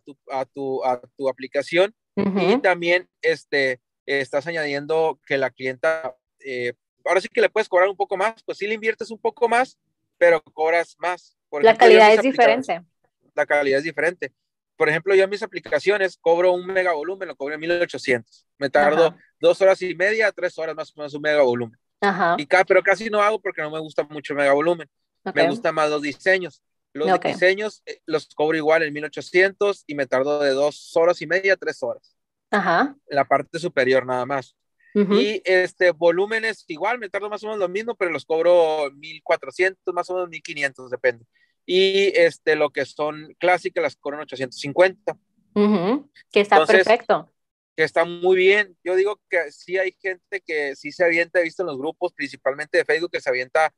a tu aplicación y Ujú. también estás añadiendo que la clienta, ahora sí que le puedes cobrar un poco más, pues sí le inviertes un poco más, pero cobras más. Por La ejemplo, yo en calidad mis es aplicaciones, diferente. la calidad es diferente. Por ejemplo, yo en mis aplicaciones cobro un mega volumen, lo cobro en 1800. Me tardo Ajá. 2 horas y media, 3 horas más o menos un mega volumen. Ajá. Pero casi no hago porque no me gusta mucho el mega volumen. Me Ok. gustan más los diseños. Los Ok. diseños los cobro igual en 1800 y me tardo de 2 horas y media a 3 horas. Ajá. En la parte superior nada más. Ujú. Y volúmenes igual, me tardo más o menos lo mismo, pero los cobro 1400, más o menos 1500, depende. Y lo que son clásicas las cobro en 850. Ujú. Que está Entonces, perfecto. que está muy bien. Yo digo que sí hay gente que sí se avienta, he visto en los grupos, principalmente de Facebook, que se avienta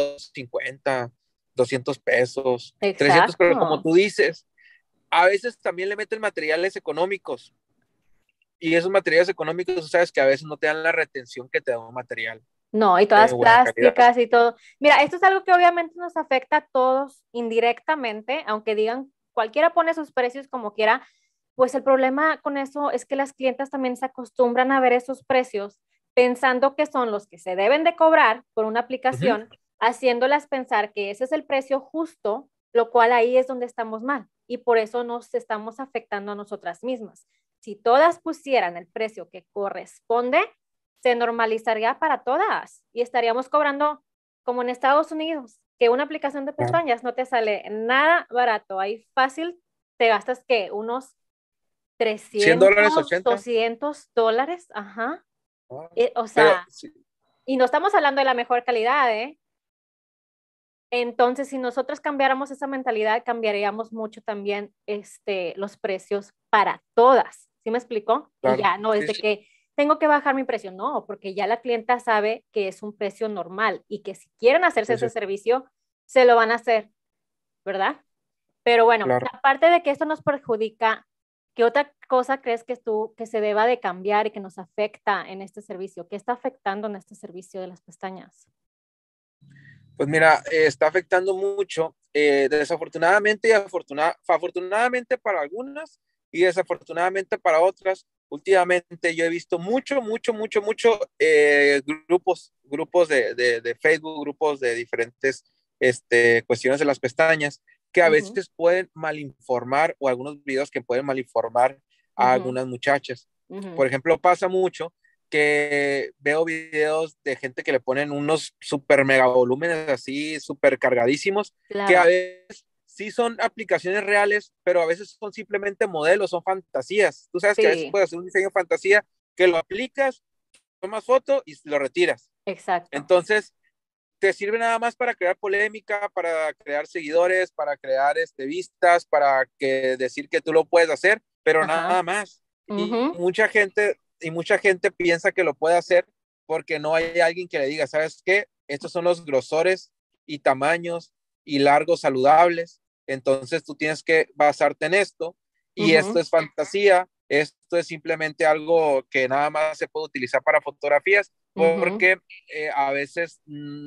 250, 200 pesos, 300, pero como Exacto. tú dices, a veces también le meten materiales económicos y esos materiales económicos, tú sabes que a veces no te dan la retención que te da un material No, y de todas buena calidad. plásticas y todo. Mira, esto es algo que obviamente nos afecta a todos indirectamente, aunque digan, cualquiera pone sus precios como quiera, pues el problema con eso es que las clientas también se acostumbran a ver esos precios pensando que son los que se deben de cobrar por una Uh -huh. aplicación, haciéndolas pensar que ese es el precio justo, lo cual ahí es donde estamos mal y por eso nos estamos afectando a nosotras mismas. Si todas pusieran el precio que corresponde, se normalizaría para todas y estaríamos cobrando como en Estados Unidos, que una aplicación de pestañas no te sale nada barato. Ahí fácil te gastas que unos $100, 300, 80. $200, ajá. O Pero sea, y no estamos hablando de la mejor calidad, ¿eh? Entonces, si nosotros cambiáramos esa mentalidad, cambiaríamos mucho también los precios para todas. ¿Sí me explicó? Y claro, ya no es sí, de sí, que tengo que bajar mi precio, no, porque ya la clienta sabe que es un precio normal y que si quieren hacerse sí, sí, ese servicio, se lo van a hacer, ¿verdad? Pero bueno, claro. aparte de que esto nos perjudica, ¿qué otra cosa crees que se deba de cambiar y que nos afecta en este servicio? ¿Qué está afectando en este servicio de las pestañas? Pues mira, está afectando mucho, desafortunadamente y afortunadamente para algunas y desafortunadamente para otras. Últimamente yo he visto mucho grupos de Facebook, grupos de diferentes cuestiones de las pestañas que a Ujú. veces pueden malinformar o algunos videos que pueden malinformar a Ujú. algunas muchachas. Ujú. Por ejemplo, pasa mucho que veo videos de gente que le ponen unos super mega volúmenes así, super cargadísimos, que a Claro, veces sí son aplicaciones reales, pero a veces son simplemente modelos, son fantasías. Tú sabes que a veces sí, puedes hacer un diseño fantasía que lo aplicas, tomas foto y lo retiras. exacto. Entonces, te sirve nada más para crear polémica, para crear seguidores, para crear vistas, para decir que tú lo puedes hacer, pero Ajá. nada más. Y Ujú. mucha gente piensa que lo puede hacer porque no hay alguien que le diga, ¿sabes qué? Estos son los grosores y tamaños y largos saludables. Entonces tú tienes que basarte en esto y esto Ujú. es fantasía, esto es simplemente algo que nada más se puede utilizar para fotografías Ujú. porque a veces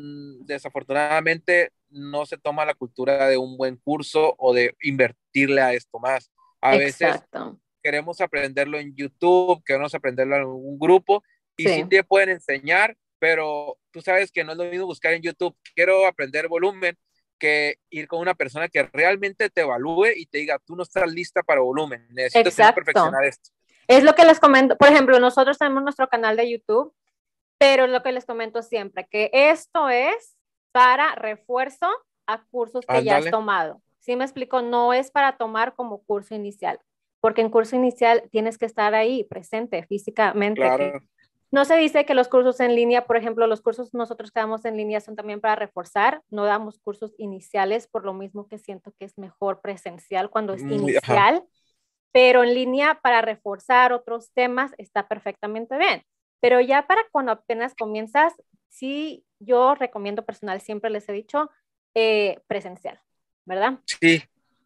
desafortunadamente no se toma la cultura de un buen curso o de invertirle a esto más. A veces Exacto. queremos aprenderlo en YouTube, queremos aprenderlo en un grupo y sí Sí, te pueden enseñar, pero tú sabes que no es lo mismo buscar en YouTube, quiero aprender volumen, que ir con una persona que realmente te evalúe y te diga, tú no estás lista para volumen, necesitas exacto. perfeccionar esto. Es lo que les comento. Por ejemplo, nosotros tenemos nuestro canal de YouTube, pero es lo que les comento siempre, que esto es para refuerzo a cursos que ya has Ándale, tomado. ¿Sí me explico? No es para tomar como curso inicial, porque en curso inicial tienes que estar ahí presente físicamente, que claro. no se dice que los cursos en línea, por ejemplo, los cursos nosotros que damos en línea son también para reforzar, no damos cursos iniciales, por lo mismo que siento que es mejor presencial cuando es Muy, ajá. inicial, pero en línea para reforzar otros temas está perfectamente bien. Pero ya para cuando apenas comienzas, sí, yo recomiendo personal, siempre les he dicho, presencial, ¿verdad? Sí,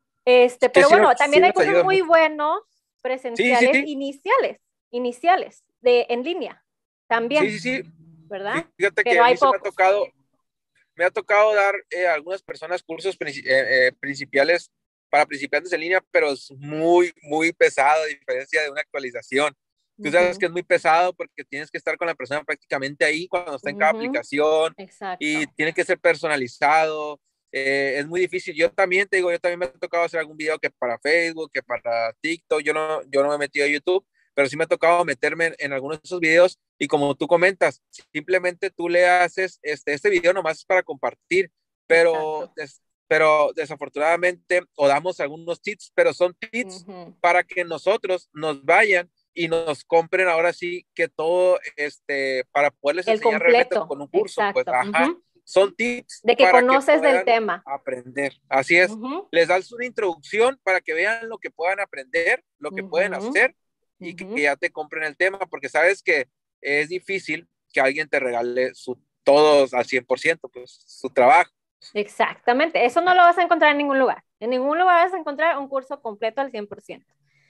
que Pero sí, bueno, sí también hay nos cursos ayuda muy mucho. buenos Sí, sí, presenciales sí, iniciales, en línea, sí, también, sí, sí. ¿verdad? Fíjate que Pero a hay mí se pocos. me ha tocado dar a algunas personas cursos principiales para principiantes en línea, pero es muy, muy pesado a diferencia de una actualización. Tú sabes Ujú, que es muy pesado porque tienes que estar con la persona prácticamente ahí cuando está en cada ujú, aplicación y exacto. tiene que ser personalizado. Es muy difícil. Yo también te digo, yo también me ha tocado hacer algún video que para Facebook, que para TikTok. Yo no me he metido a YouTube, pero sí me ha tocado meterme en algunos de esos videos y como tú comentas, simplemente tú le haces, este video nomás es para compartir, pero, Exacto. pero desafortunadamente, o damos algunos tips, pero son tips Ujú. para que nosotros nos vayan y nos compren ahora sí que todo, para poderles El enseñar realmente completo, con un curso, pues, exacto. ajá, Ujú. son tips De que para que conoces del puedan tema. aprender, así es, Ujú, les das una introducción para que vean lo que puedan aprender, lo que pueden ujú, hacer y que ujú. ya te compren el tema, porque sabes que es difícil que alguien te regale todos al 100%, pues su trabajo. Exactamente. Eso no lo vas a encontrar en ningún lugar. En ningún lugar vas a encontrar un curso completo al 100%.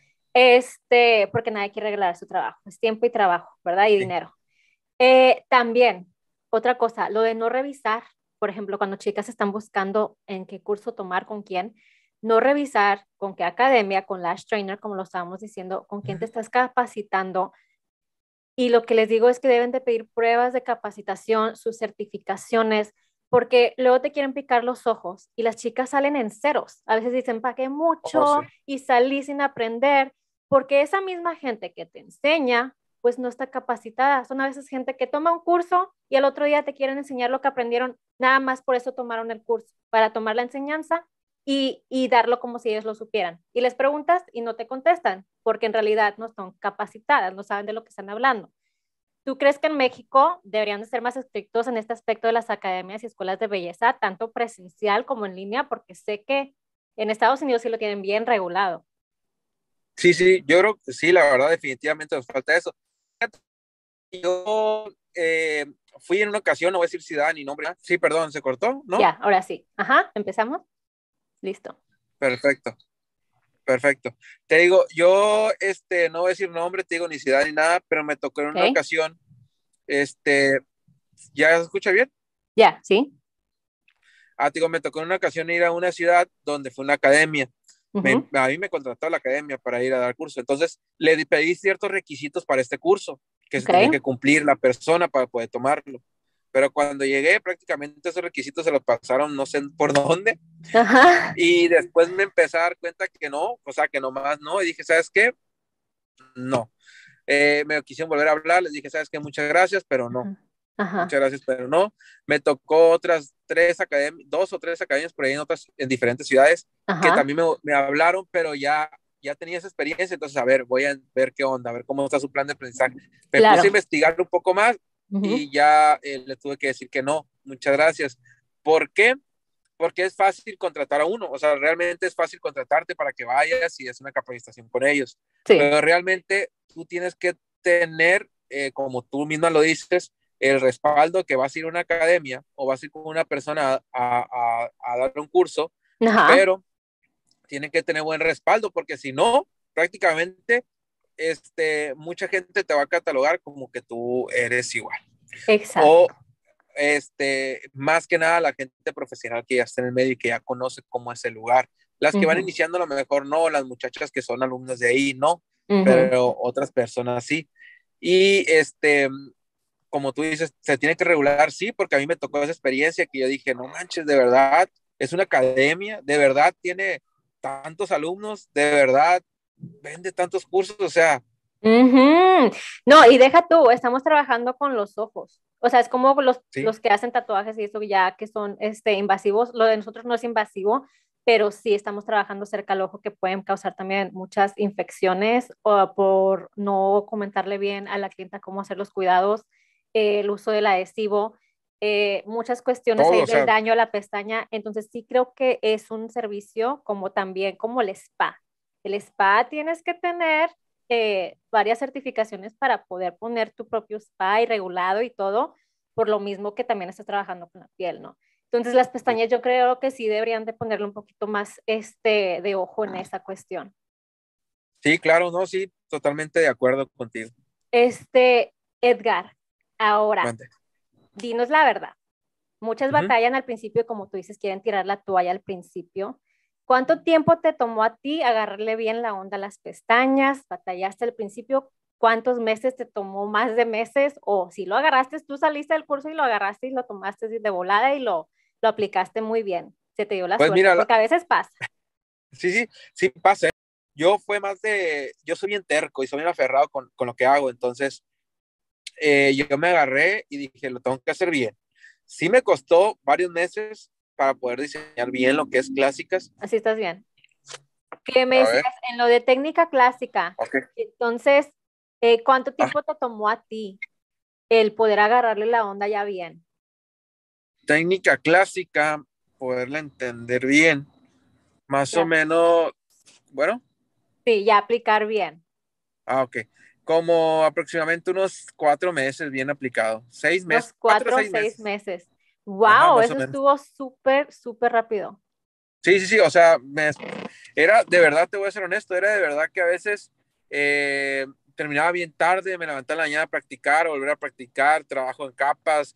Porque nadie quiere regalar su trabajo. Es tiempo y trabajo, ¿verdad? Y Sí. dinero. También, otra cosa, lo de no revisar, por ejemplo, cuando chicas están buscando en qué curso tomar, con quién, no revisar con qué academia, con Lash Trainer, como lo estábamos diciendo, con quién te estás capacitando. Y lo que les digo es que deben de pedir pruebas de capacitación, sus certificaciones, porque luego te quieren picar los ojos y las chicas salen en ceros. A veces dicen, pagué Oh, sí. mucho y salí sin aprender, porque esa misma gente que te enseña, pues no está capacitada. Son a veces gente que toma un curso y al otro día te quieren enseñar lo que aprendieron, nada más por eso tomaron el curso, para tomar la enseñanza y darlo como si ellos lo supieran. Y les preguntas y no te contestan, porque en realidad no están capacitadas, no saben de lo que están hablando. ¿Tú crees que en México deberían de ser más estrictos en este aspecto de las academias y escuelas de belleza, tanto presencial como en línea? Porque sé que en Estados Unidos sí lo tienen bien regulado. Sí, sí, yo creo que sí, la verdad, definitivamente nos falta eso. Yo fui en una ocasión, no voy a decir ciudad ni nombre. Sí, perdón, se cortó, Ya, ¿no? ahora sí. Ajá, empezamos. Listo. Perfecto, perfecto. Te digo, yo, no voy a decir nombre, te digo ni ciudad ni nada, pero me tocó en una Ok. ocasión, este, ¿ya se escucha bien? Ya, sí. Te digo, me tocó en una ocasión ir a una ciudad donde fue una academia. Ujú. A mí me contrató la academia para ir a dar curso. Entonces, le pedí ciertos requisitos para este curso que se Ok. tenía que cumplir la persona para poder tomarlo. Pero cuando llegué, prácticamente esos requisitos se los pasaron no sé por dónde. Ajá. Y después me empecé a dar cuenta que no, o sea, que nomás no. Y dije, ¿sabes qué? No. Me quisieron volver a hablar, les dije, ¿sabes qué? Muchas gracias, pero no. Ajá. Ajá. Muchas gracias, pero no. Me tocó otras dos o tres academias por ahí en diferentes ciudades que Ajá. también me hablaron, pero ya tenía esa experiencia, entonces a ver, voy a ver qué onda, a ver cómo está su plan de aprendizaje. Me puse a Claro. investigar un poco más Ujú. y ya le tuve que decir que no, muchas gracias. ¿Por qué? Porque es fácil contratar a uno, o sea, realmente es fácil contratarte para que vayas y es una capacitación con ellos, Sí. pero realmente tú tienes que tener, como tú misma lo dices, el respaldo que vas a ir a una academia o vas a ir con una persona a dar un curso, Ajá. pero tienen que tener buen respaldo porque si no, prácticamente mucha gente te va a catalogar como que tú eres igual. O Exacto. más que nada la gente profesional que ya está en el medio y que ya conoce cómo es el lugar. Las que van Ujú, iniciando a lo mejor no, las muchachas que son alumnas de ahí no, ujú. pero otras personas sí. Y como tú dices, se tiene que regular, sí, porque a mí me tocó esa experiencia que yo dije, no manches, de verdad, es una academia, de verdad tiene tantos alumnos, de verdad vende tantos cursos, o sea, Ujú. No, y deja tú, estamos trabajando con los ojos. O sea, es como sí, los que hacen tatuajes y eso ya que son invasivos. Lo de nosotros no es invasivo, pero sí estamos trabajando cerca al ojo que pueden causar también muchas infecciones o por no comentarle bien a la clienta cómo hacer los cuidados, el uso del adhesivo, muchas cuestiones todo, ahí o del sea, daño a la pestaña. Entonces sí creo que es un servicio como también como el spa. El spa tienes que tener varias certificaciones para poder poner tu propio spa y regulado y todo, por lo mismo que también estás trabajando con la piel, ¿no? Entonces las pestañas yo creo que sí deberían de ponerle un poquito más de ojo en esa cuestión. sí, claro, no, sí, totalmente de acuerdo contigo. Este, Edgar, ahora, Mande. dinos la verdad. Muchas Ujú. batallan al principio, y como tú dices, quieren tirar la toalla al principio. ¿Cuánto tiempo te tomó a ti agarrarle bien la onda a las pestañas? ¿Batallaste al principio? ¿Cuántos meses te tomó? ¿Más de meses? O si lo agarraste, tú saliste del curso y lo agarraste y lo tomaste de volada y lo aplicaste muy bien. Se te dio la Pues suerte, mira, porque a veces pasa. sí, sí, sí pasa, ¿eh? Yo soy bien terco y soy bien aferrado con lo que hago, entonces yo me agarré y dije, lo tengo que hacer bien. Sí me costó varios meses para poder diseñar bien lo que es clásicas. Así estás bien. ¿Qué me A decías ver, en lo de técnica clásica? ok. Entonces, ¿cuánto Ah, tiempo te tomó a ti el poder agarrarle la onda ya bien? técnica clásica, poderla entender bien, más o Ya. menos, bueno, Sí, ya aplicar bien. ok, como aproximadamente unos 4 meses bien aplicado, 6 meses, Unos 4 o cuatro o seis seis meses, meses. ajá, Wow, más o eso menos. estuvo súper, súper rápido. Sí, sí, sí, o sea, era de verdad, te voy a ser honesto, era de verdad que a veces eh, terminaba bien tarde, me levantaba en la mañana a practicar, volver a practicar, trabajo en capas,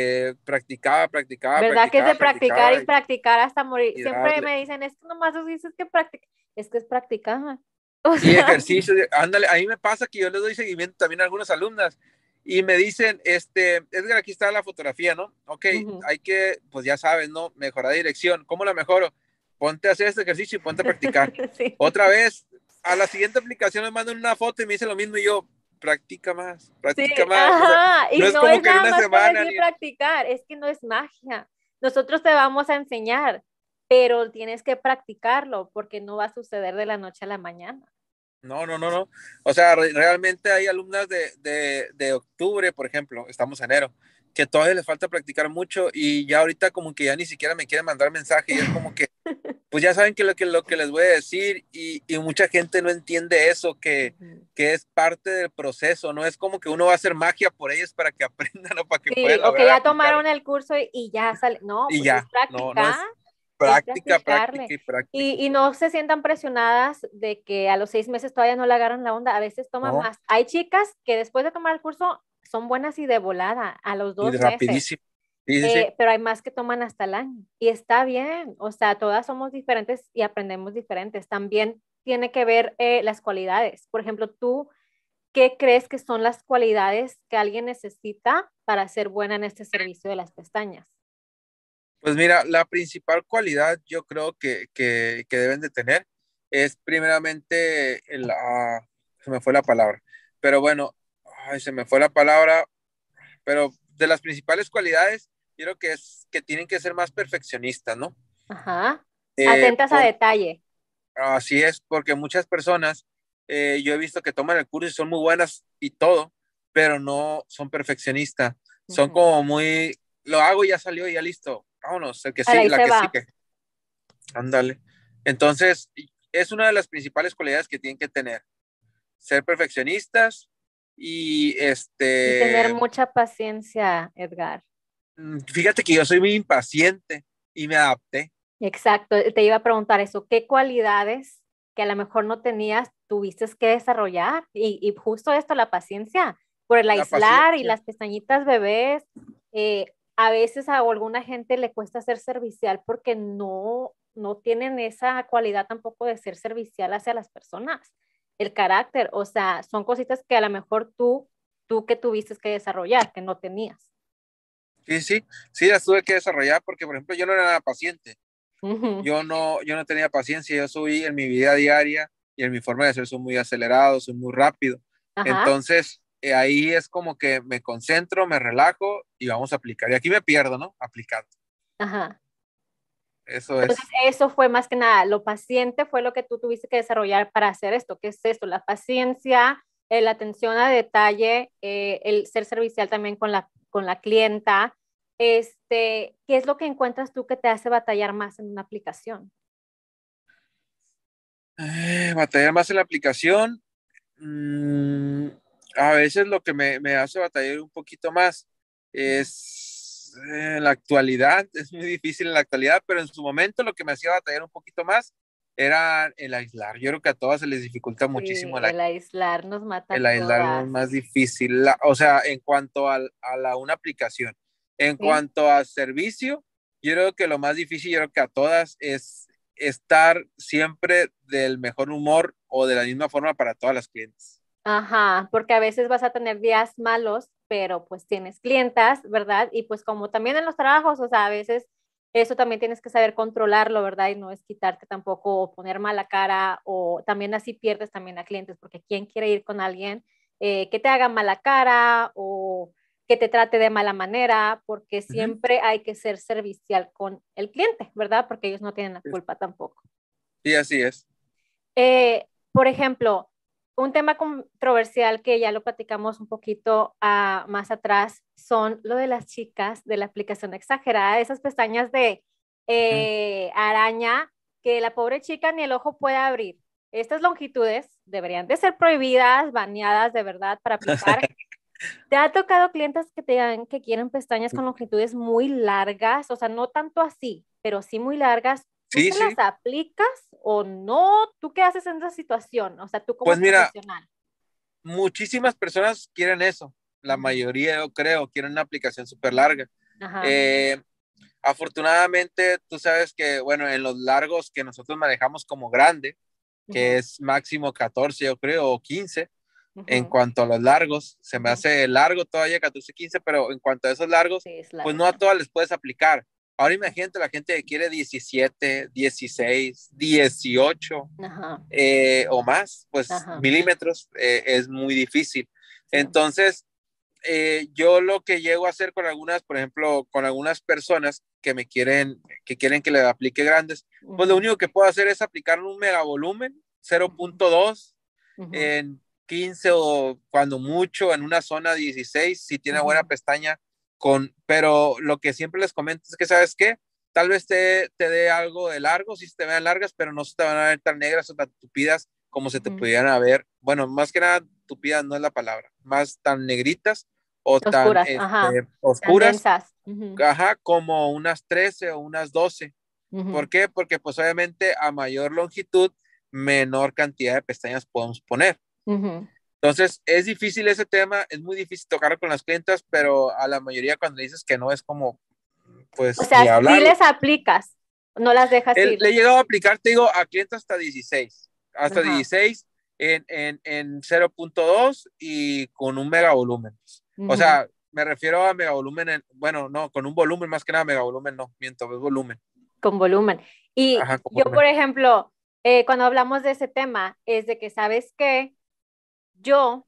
¿Verdad que es de practicar practicaba y practicar hasta morir? y Siempre darle. me dicen, es que nomás tú dices que practica. Es que es practicar. O Y sea, ejercicio, ándale, a mí me pasa que yo les doy seguimiento también a algunas alumnas y me dicen, Edgar, aquí está la fotografía, ¿no? Ok, ujú. hay que, pues ya sabes, ¿no? Mejorar dirección. ¿Cómo la mejoro? Ponte a hacer este ejercicio y ponte a practicar. Sí, Otra vez, a la siguiente aplicación me mandan una foto y me dicen lo mismo y yo, sí, practica más. O sea, ajá. no Y es no como es que en nada una más por semana decir ni en... practicar, es que no es magia. Nosotros te vamos a enseñar, pero tienes que practicarlo porque no va a suceder de la noche a la mañana. No, no, no, no. O sea, realmente hay alumnas de octubre, por ejemplo, estamos en enero, que todavía les falta practicar mucho y ya ahorita como que ya ni siquiera me quieren mandar mensaje y es como que, pues ya saben que lo que les voy a decir y mucha gente no entiende eso, Ujú. que es parte del proceso, no es como que uno va a hacer magia por ellos para que aprendan o para que Sí, puedan o que lograr ya aplicar tomaron el curso y ya sale. No, y pues ya, no, no es práctica, práctica practicarle. y práctica. Y no se sientan presionadas de que a los 6 meses todavía no le agarran la onda, a veces toman No, más. Hay chicas que después de tomar el curso son buenas y de volada, a los y 2 meses. rapidísimo. Sí, sí, sí. Pero hay más que toman hasta el año. Y está bien, o sea, todas somos diferentes y aprendemos diferentes. También tiene que ver las cualidades. Por ejemplo, tú, ¿qué crees que son las cualidades que alguien necesita para ser buena en este servicio de las pestañas? Pues mira, la principal cualidad yo creo que deben de tener es primeramente se me fue la palabra, pero bueno, ay, se me fue la palabra, pero de las principales cualidades, yo creo que es que tienen que ser más perfeccionistas, ¿no? Ajá. Eh, Atentas a por, detalle. Así es, porque muchas personas, yo he visto que toman el curso y son muy buenas y todo, pero no son perfeccionistas, son Ujú. como muy lo hago y ya salió y ya listo. Vámonos, el que Ahí sigue, la se que va. sigue. Ándale. Entonces, es una de las principales cualidades que tienen que tener. Ser perfeccionistas y Y tener mucha paciencia, Edgar. fíjate que yo soy muy impaciente y me adapté. Exacto, te iba a preguntar eso, ¿qué cualidades que a lo mejor no tenías tuviste que desarrollar? Y justo esto, la paciencia, por el La aislar y paciencia. las pestañitas bebés, a veces a alguna gente le cuesta ser servicial porque no tienen esa cualidad tampoco de ser servicial hacia las personas, el carácter, o sea, son cositas que a lo mejor tú que tuviste que desarrollar, que no tenías. Sí, sí, sí, las tuve que desarrollar porque, por ejemplo, yo no era nada paciente. Ujú. Yo no tenía paciencia. Yo soy en mi vida diaria y en mi forma de ser soy muy acelerado, soy muy rápido. Ajá, Entonces, ahí es como que me concentro, me relajo y vamos a aplicar. Y aquí me pierdo, ¿no? Aplicando. ajá. Eso Entonces, es. eso fue más que nada, lo paciente fue lo que tú tuviste que desarrollar para hacer esto. ¿Qué es esto? La paciencia, la atención a detalle, el ser servicial también con la clienta. ¿Qué es lo que encuentras tú que te hace batallar más en una aplicación? Batallar más en la aplicación. mm, a veces lo que me hace batallar un poquito más es la actualidad. Es muy difícil en la actualidad, pero en su momento lo que me hacía batallar un poquito más era el aislar. Yo creo que a todas se les dificulta Sí, muchísimo el aislar nos mata a el aislar, es todas. más difícil. O sea, en cuanto una aplicación. En ¿Sí? cuanto a servicio, yo creo que lo más difícil, yo creo que a todas es estar siempre del mejor humor o de la misma forma para todas las clientes. Ajá, porque a veces vas a tener días malos, pero pues tienes clientas, ¿verdad? Y pues como también en los trabajos, o sea, a veces eso también tienes que saber controlarlo, ¿verdad? Y no es quitarte tampoco o poner mala cara o también así pierdes también a clientes, porque ¿quién quiere ir con alguien que te haga mala cara o que te trate de mala manera? Porque Ujú. siempre hay que ser servicial con el cliente, ¿verdad? Porque ellos no tienen la culpa tampoco. Sí, así es. Por ejemplo, un tema controversial que ya lo platicamos un poquito más atrás son lo de las chicas de la aplicación exagerada, esas pestañas de Ujú. araña que la pobre chica ni el ojo puede abrir. Estas longitudes deberían de ser prohibidas, baneadas de verdad para aplicar. ¿Te ha tocado clientes que te digan que quieren pestañas con longitudes muy largas? O sea, no tanto así, pero sí muy largas. ¿Tú Sí, se las sí. aplicas o no? ¿Tú qué haces en esa situación? O sea, tú Pues como mira, profesional. muchísimas personas quieren eso. La Ujú. mayoría, yo creo, quieren una aplicación súper larga. Ajá, Eh, Afortunadamente, tú sabes que, bueno, en los largos que nosotros manejamos como grande, que ujú, es máximo 14, yo creo, o 15, en ujú, cuanto a los largos, se me ujú. hace largo todavía 14, 15, pero en cuanto a esos largos, Sí, es pues no a largo. todas les puedes aplicar. Ahora imagínate la gente que quiere 17, 16, 18 Ajá, o más, pues ajá, milímetros, es muy difícil. sí. Entonces, yo lo que llego a hacer con algunas, por ejemplo, con algunas personas que quieren que le aplique grandes, pues lo Ujú, único que puedo hacer es aplicar un megavolumen ujú, 0.2 ujú, en 15 o cuando mucho en una zona 16 si tiene buena ujú, pestaña pero lo que siempre les comento es que, ¿sabes qué? Tal vez te dé algo de largo, si se te vean largas, pero no se te van a ver tan negras o tan tupidas como se te ujú. pudieran haber. Bueno, más que nada, tupidas no es la palabra, más tan negritas o tan Oscuras, ajá. Tan oscuras, densas. Ujú, ajá, como unas 13 o unas 12. ¿Por ujú, qué? Porque pues obviamente a mayor longitud, menor cantidad de pestañas podemos poner. ujú. Entonces, es difícil ese tema, es muy difícil tocarlo con las clientas, pero a la mayoría cuando le dices que no es como, O pues, sea, ni sí hablarlo. les aplicas, no las dejas ir. Le he llegado a aplicar, te digo, a clientes hasta Ajá. 16 en 0.2 y con un megavolumen. O Ujú. sea, me refiero a megavolumen, bueno, no, con un volumen más que nada, megavolumen no, miento, es volumen. Con volumen. Y Ajá, con yo, volumen. por ejemplo, cuando hablamos de ese tema, es de que, ¿sabes qué? Yo,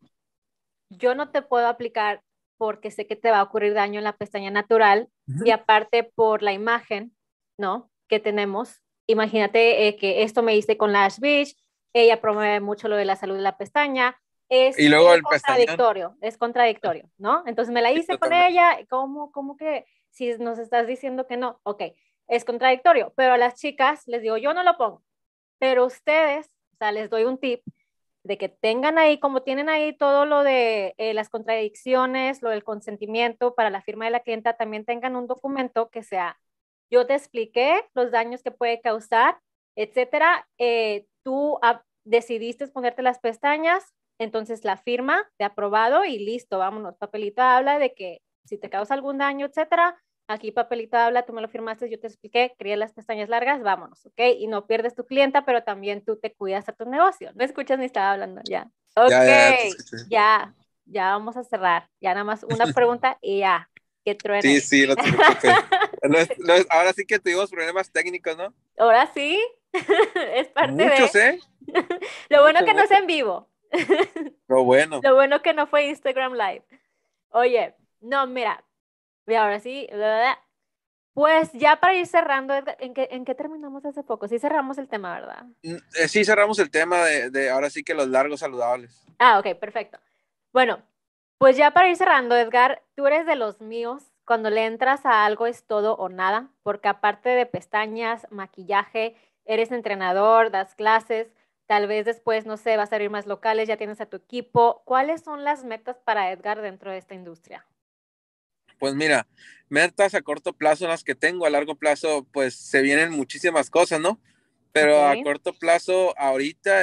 yo no te puedo aplicar porque sé que te va a ocurrir daño en la pestaña natural y Ujú. aparte por la imagen, ¿no? Que tenemos. Imagínate que esto me hice con Lash Beach, ella promueve mucho lo de la salud de la pestaña, Y luego el pestañón. es contradictorio, ¿no? Entonces me la Sí, hice con totalmente. ella, ¿cómo que si nos estás diciendo que no, ok, es contradictorio, pero a las chicas les digo, yo no lo pongo, pero ustedes, o sea, les doy un tip de que tengan ahí, como tienen ahí todo lo de las contradicciones, lo del consentimiento para la firma de la clienta, también tengan un documento que sea, yo te expliqué los daños que puede causar, etcétera, tú decidiste ponerte las pestañas, entonces la firma de aprobado y listo, vámonos, papelito habla de que si te causa algún daño, etcétera, aquí papelito habla, tú me lo firmaste, yo te expliqué, quería las pestañas largas, vámonos, ¿ok? Y no pierdes tu clienta, pero también tú te cuidas a tu negocio. ¿Me escuchas ni estaba hablando? Ya. Ok, Ya te escuché. ya vamos a cerrar. Ya nada más una pregunta y ya, que Sí, truene. sí, no te preocupes. Ahora sí que tuvimos problemas técnicos, ¿no? Ahora sí, es parte Muchos, de... ¿eh? Lo bueno Muchos, que no es muchos. en vivo. Pero bueno. Lo bueno que no fue Instagram Live. Oye, no, mira, y ahora sí, pues ya para ir cerrando, Edgar, ¿en qué terminamos hace poco? Sí cerramos el tema, ¿verdad? Sí, cerramos el tema de ahora sí que los largos saludables. Ah, ok, perfecto. Bueno, pues ya para ir cerrando, Edgar, tú eres de los míos. Cuando le entras a algo es todo o nada, porque aparte de pestañas, maquillaje, eres entrenador, das clases, tal vez después, no sé, vas a abrir más locales, ya tienes a tu equipo. ¿Cuáles son las metas para Edgar dentro de esta industria? Pues mira, metas a corto plazo las que tengo, a largo plazo pues se vienen muchísimas cosas, ¿no? Ok, Pero a corto plazo ahorita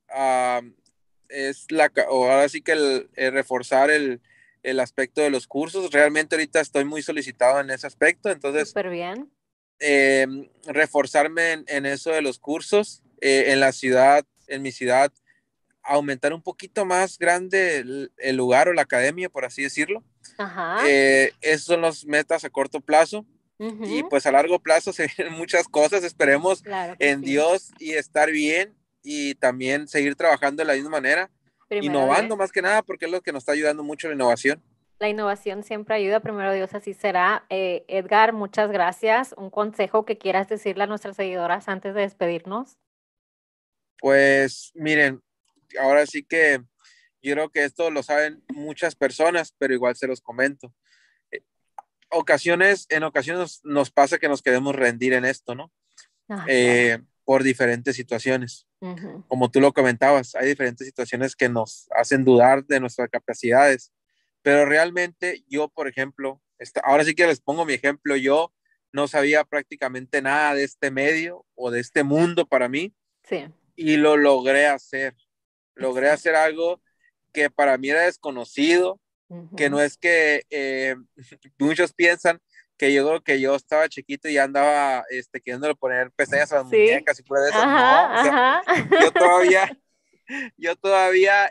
o ahora sí que el reforzar el aspecto de los cursos. Realmente ahorita estoy muy solicitado en ese aspecto, entonces súper bien. eh, reforzarme en eso de los cursos en la ciudad, en mi ciudad, aumentar un poquito más grande el lugar o la academia, por así decirlo. Ajá. Esos son los metas a corto plazo y Ujú, pues a largo plazo se vienen muchas cosas. Esperemos claro que en sí. Dios y estar bien y también seguir trabajando de la misma manera, Primero Dios. innovando más que nada porque es lo que nos está ayudando mucho la innovación. La innovación siempre ayuda, primero Dios, así será. Edgar, muchas gracias. Un consejo que quieras decirle a nuestras seguidoras antes de despedirnos. Pues miren, ahora sí que yo creo que esto lo saben muchas personas, pero igual se los comento. Eh, en ocasiones nos pasa que nos queremos rendir en esto, ¿no? Ah, claro. Por diferentes situaciones. Ujú. Como tú lo comentabas, hay diferentes situaciones que nos hacen dudar de nuestras capacidades, pero realmente yo, por ejemplo, ahora sí que les pongo mi ejemplo, yo no sabía prácticamente nada de este medio o de este mundo para mí Sí, y lo logré exacto. hacer algo que para mí era desconocido, que Ujú. no es que muchos piensan que yo estaba chiquito y ya andaba queriéndole poner pestañas a las Sí. muñecas y fuera de eso, no, o sea, Ajá, ajá. yo todavía, yo todavía,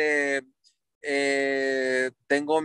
tengo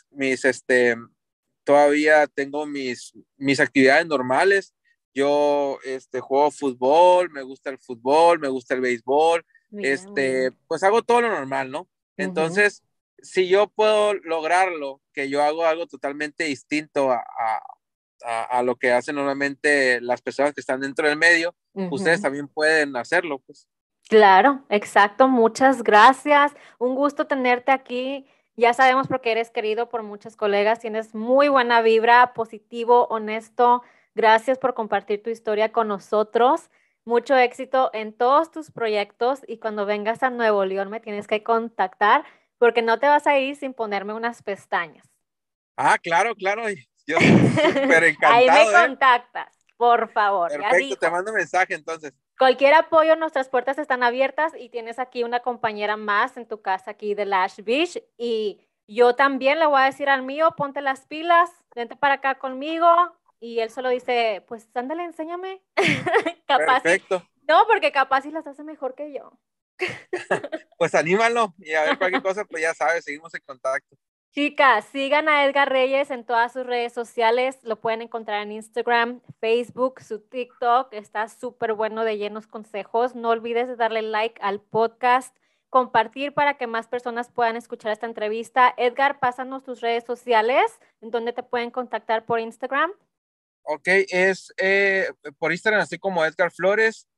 todavía tengo mis actividades normales. Yo, juego fútbol, me gusta el fútbol, me gusta el béisbol, Mira, muy bien. pues hago todo lo normal, ¿no? Ujú. Entonces, si yo puedo lograrlo, que yo hago algo totalmente distinto a lo que hacen normalmente las personas que están dentro del medio, ustedes Ujú. también pueden hacerlo, pues. Claro, exacto. Muchas gracias. Un gusto tenerte aquí. Ya sabemos por qué eres querido por muchos colegas. Tienes muy buena vibra, positivo, honesto. Gracias por compartir tu historia con nosotros. Mucho éxito en todos tus proyectos y cuando vengas a Nuevo León me tienes que contactar porque no te vas a ir sin ponerme unas pestañas. Ah, claro, claro. Yo súper Ahí me encantado, ¿eh? contactas, por favor. Ya Perfecto, te dijo. mando un mensaje entonces. Cualquier apoyo, nuestras puertas están abiertas y tienes aquí una compañera más en tu casa aquí de Lash Beach. Y yo también le voy a decir al mío, ponte las pilas, vente para acá conmigo. Y él solo dice, pues ándale, enséñame. Capaz y, Perfecto. no, porque capaz y las hace mejor que yo. Pues anímalo y a ver cualquier cosa, pues ya sabes, seguimos en contacto. Chicas, sigan a Edgar Reyes en todas sus redes sociales. Lo pueden encontrar en Instagram, Facebook, su TikTok. Está súper bueno de llenos consejos. No olvides de darle like al podcast, compartir para que más personas puedan escuchar esta entrevista. Edgar, pásanos tus redes sociales en donde te pueden contactar por Instagram. Ok, por Instagram estoy como Edgar Flores,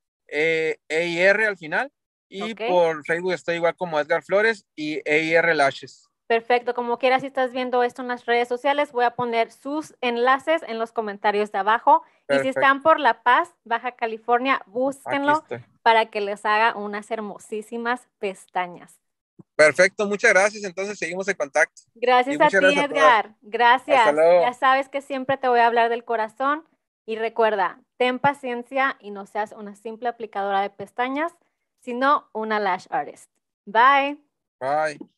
EIR al final, y Ok, por Facebook estoy igual como Edgar Flores y EIR Lashes. Perfecto, como quieras, si estás viendo esto en las redes sociales, voy a poner sus enlaces en los comentarios de abajo. Y si Perfecto. están por La Paz, Baja California, Aquí búsquenlo estoy. para que les haga unas hermosísimas pestañas. Perfecto, muchas gracias. Entonces seguimos en contacto. Gracias Y a muchas ti, gracias a todas. Edgar. Gracias. Hasta luego. Ya sabes que siempre te voy a hablar del corazón. Y recuerda, ten paciencia y no seas una simple aplicadora de pestañas, sino una lash artist. Bye. Bye.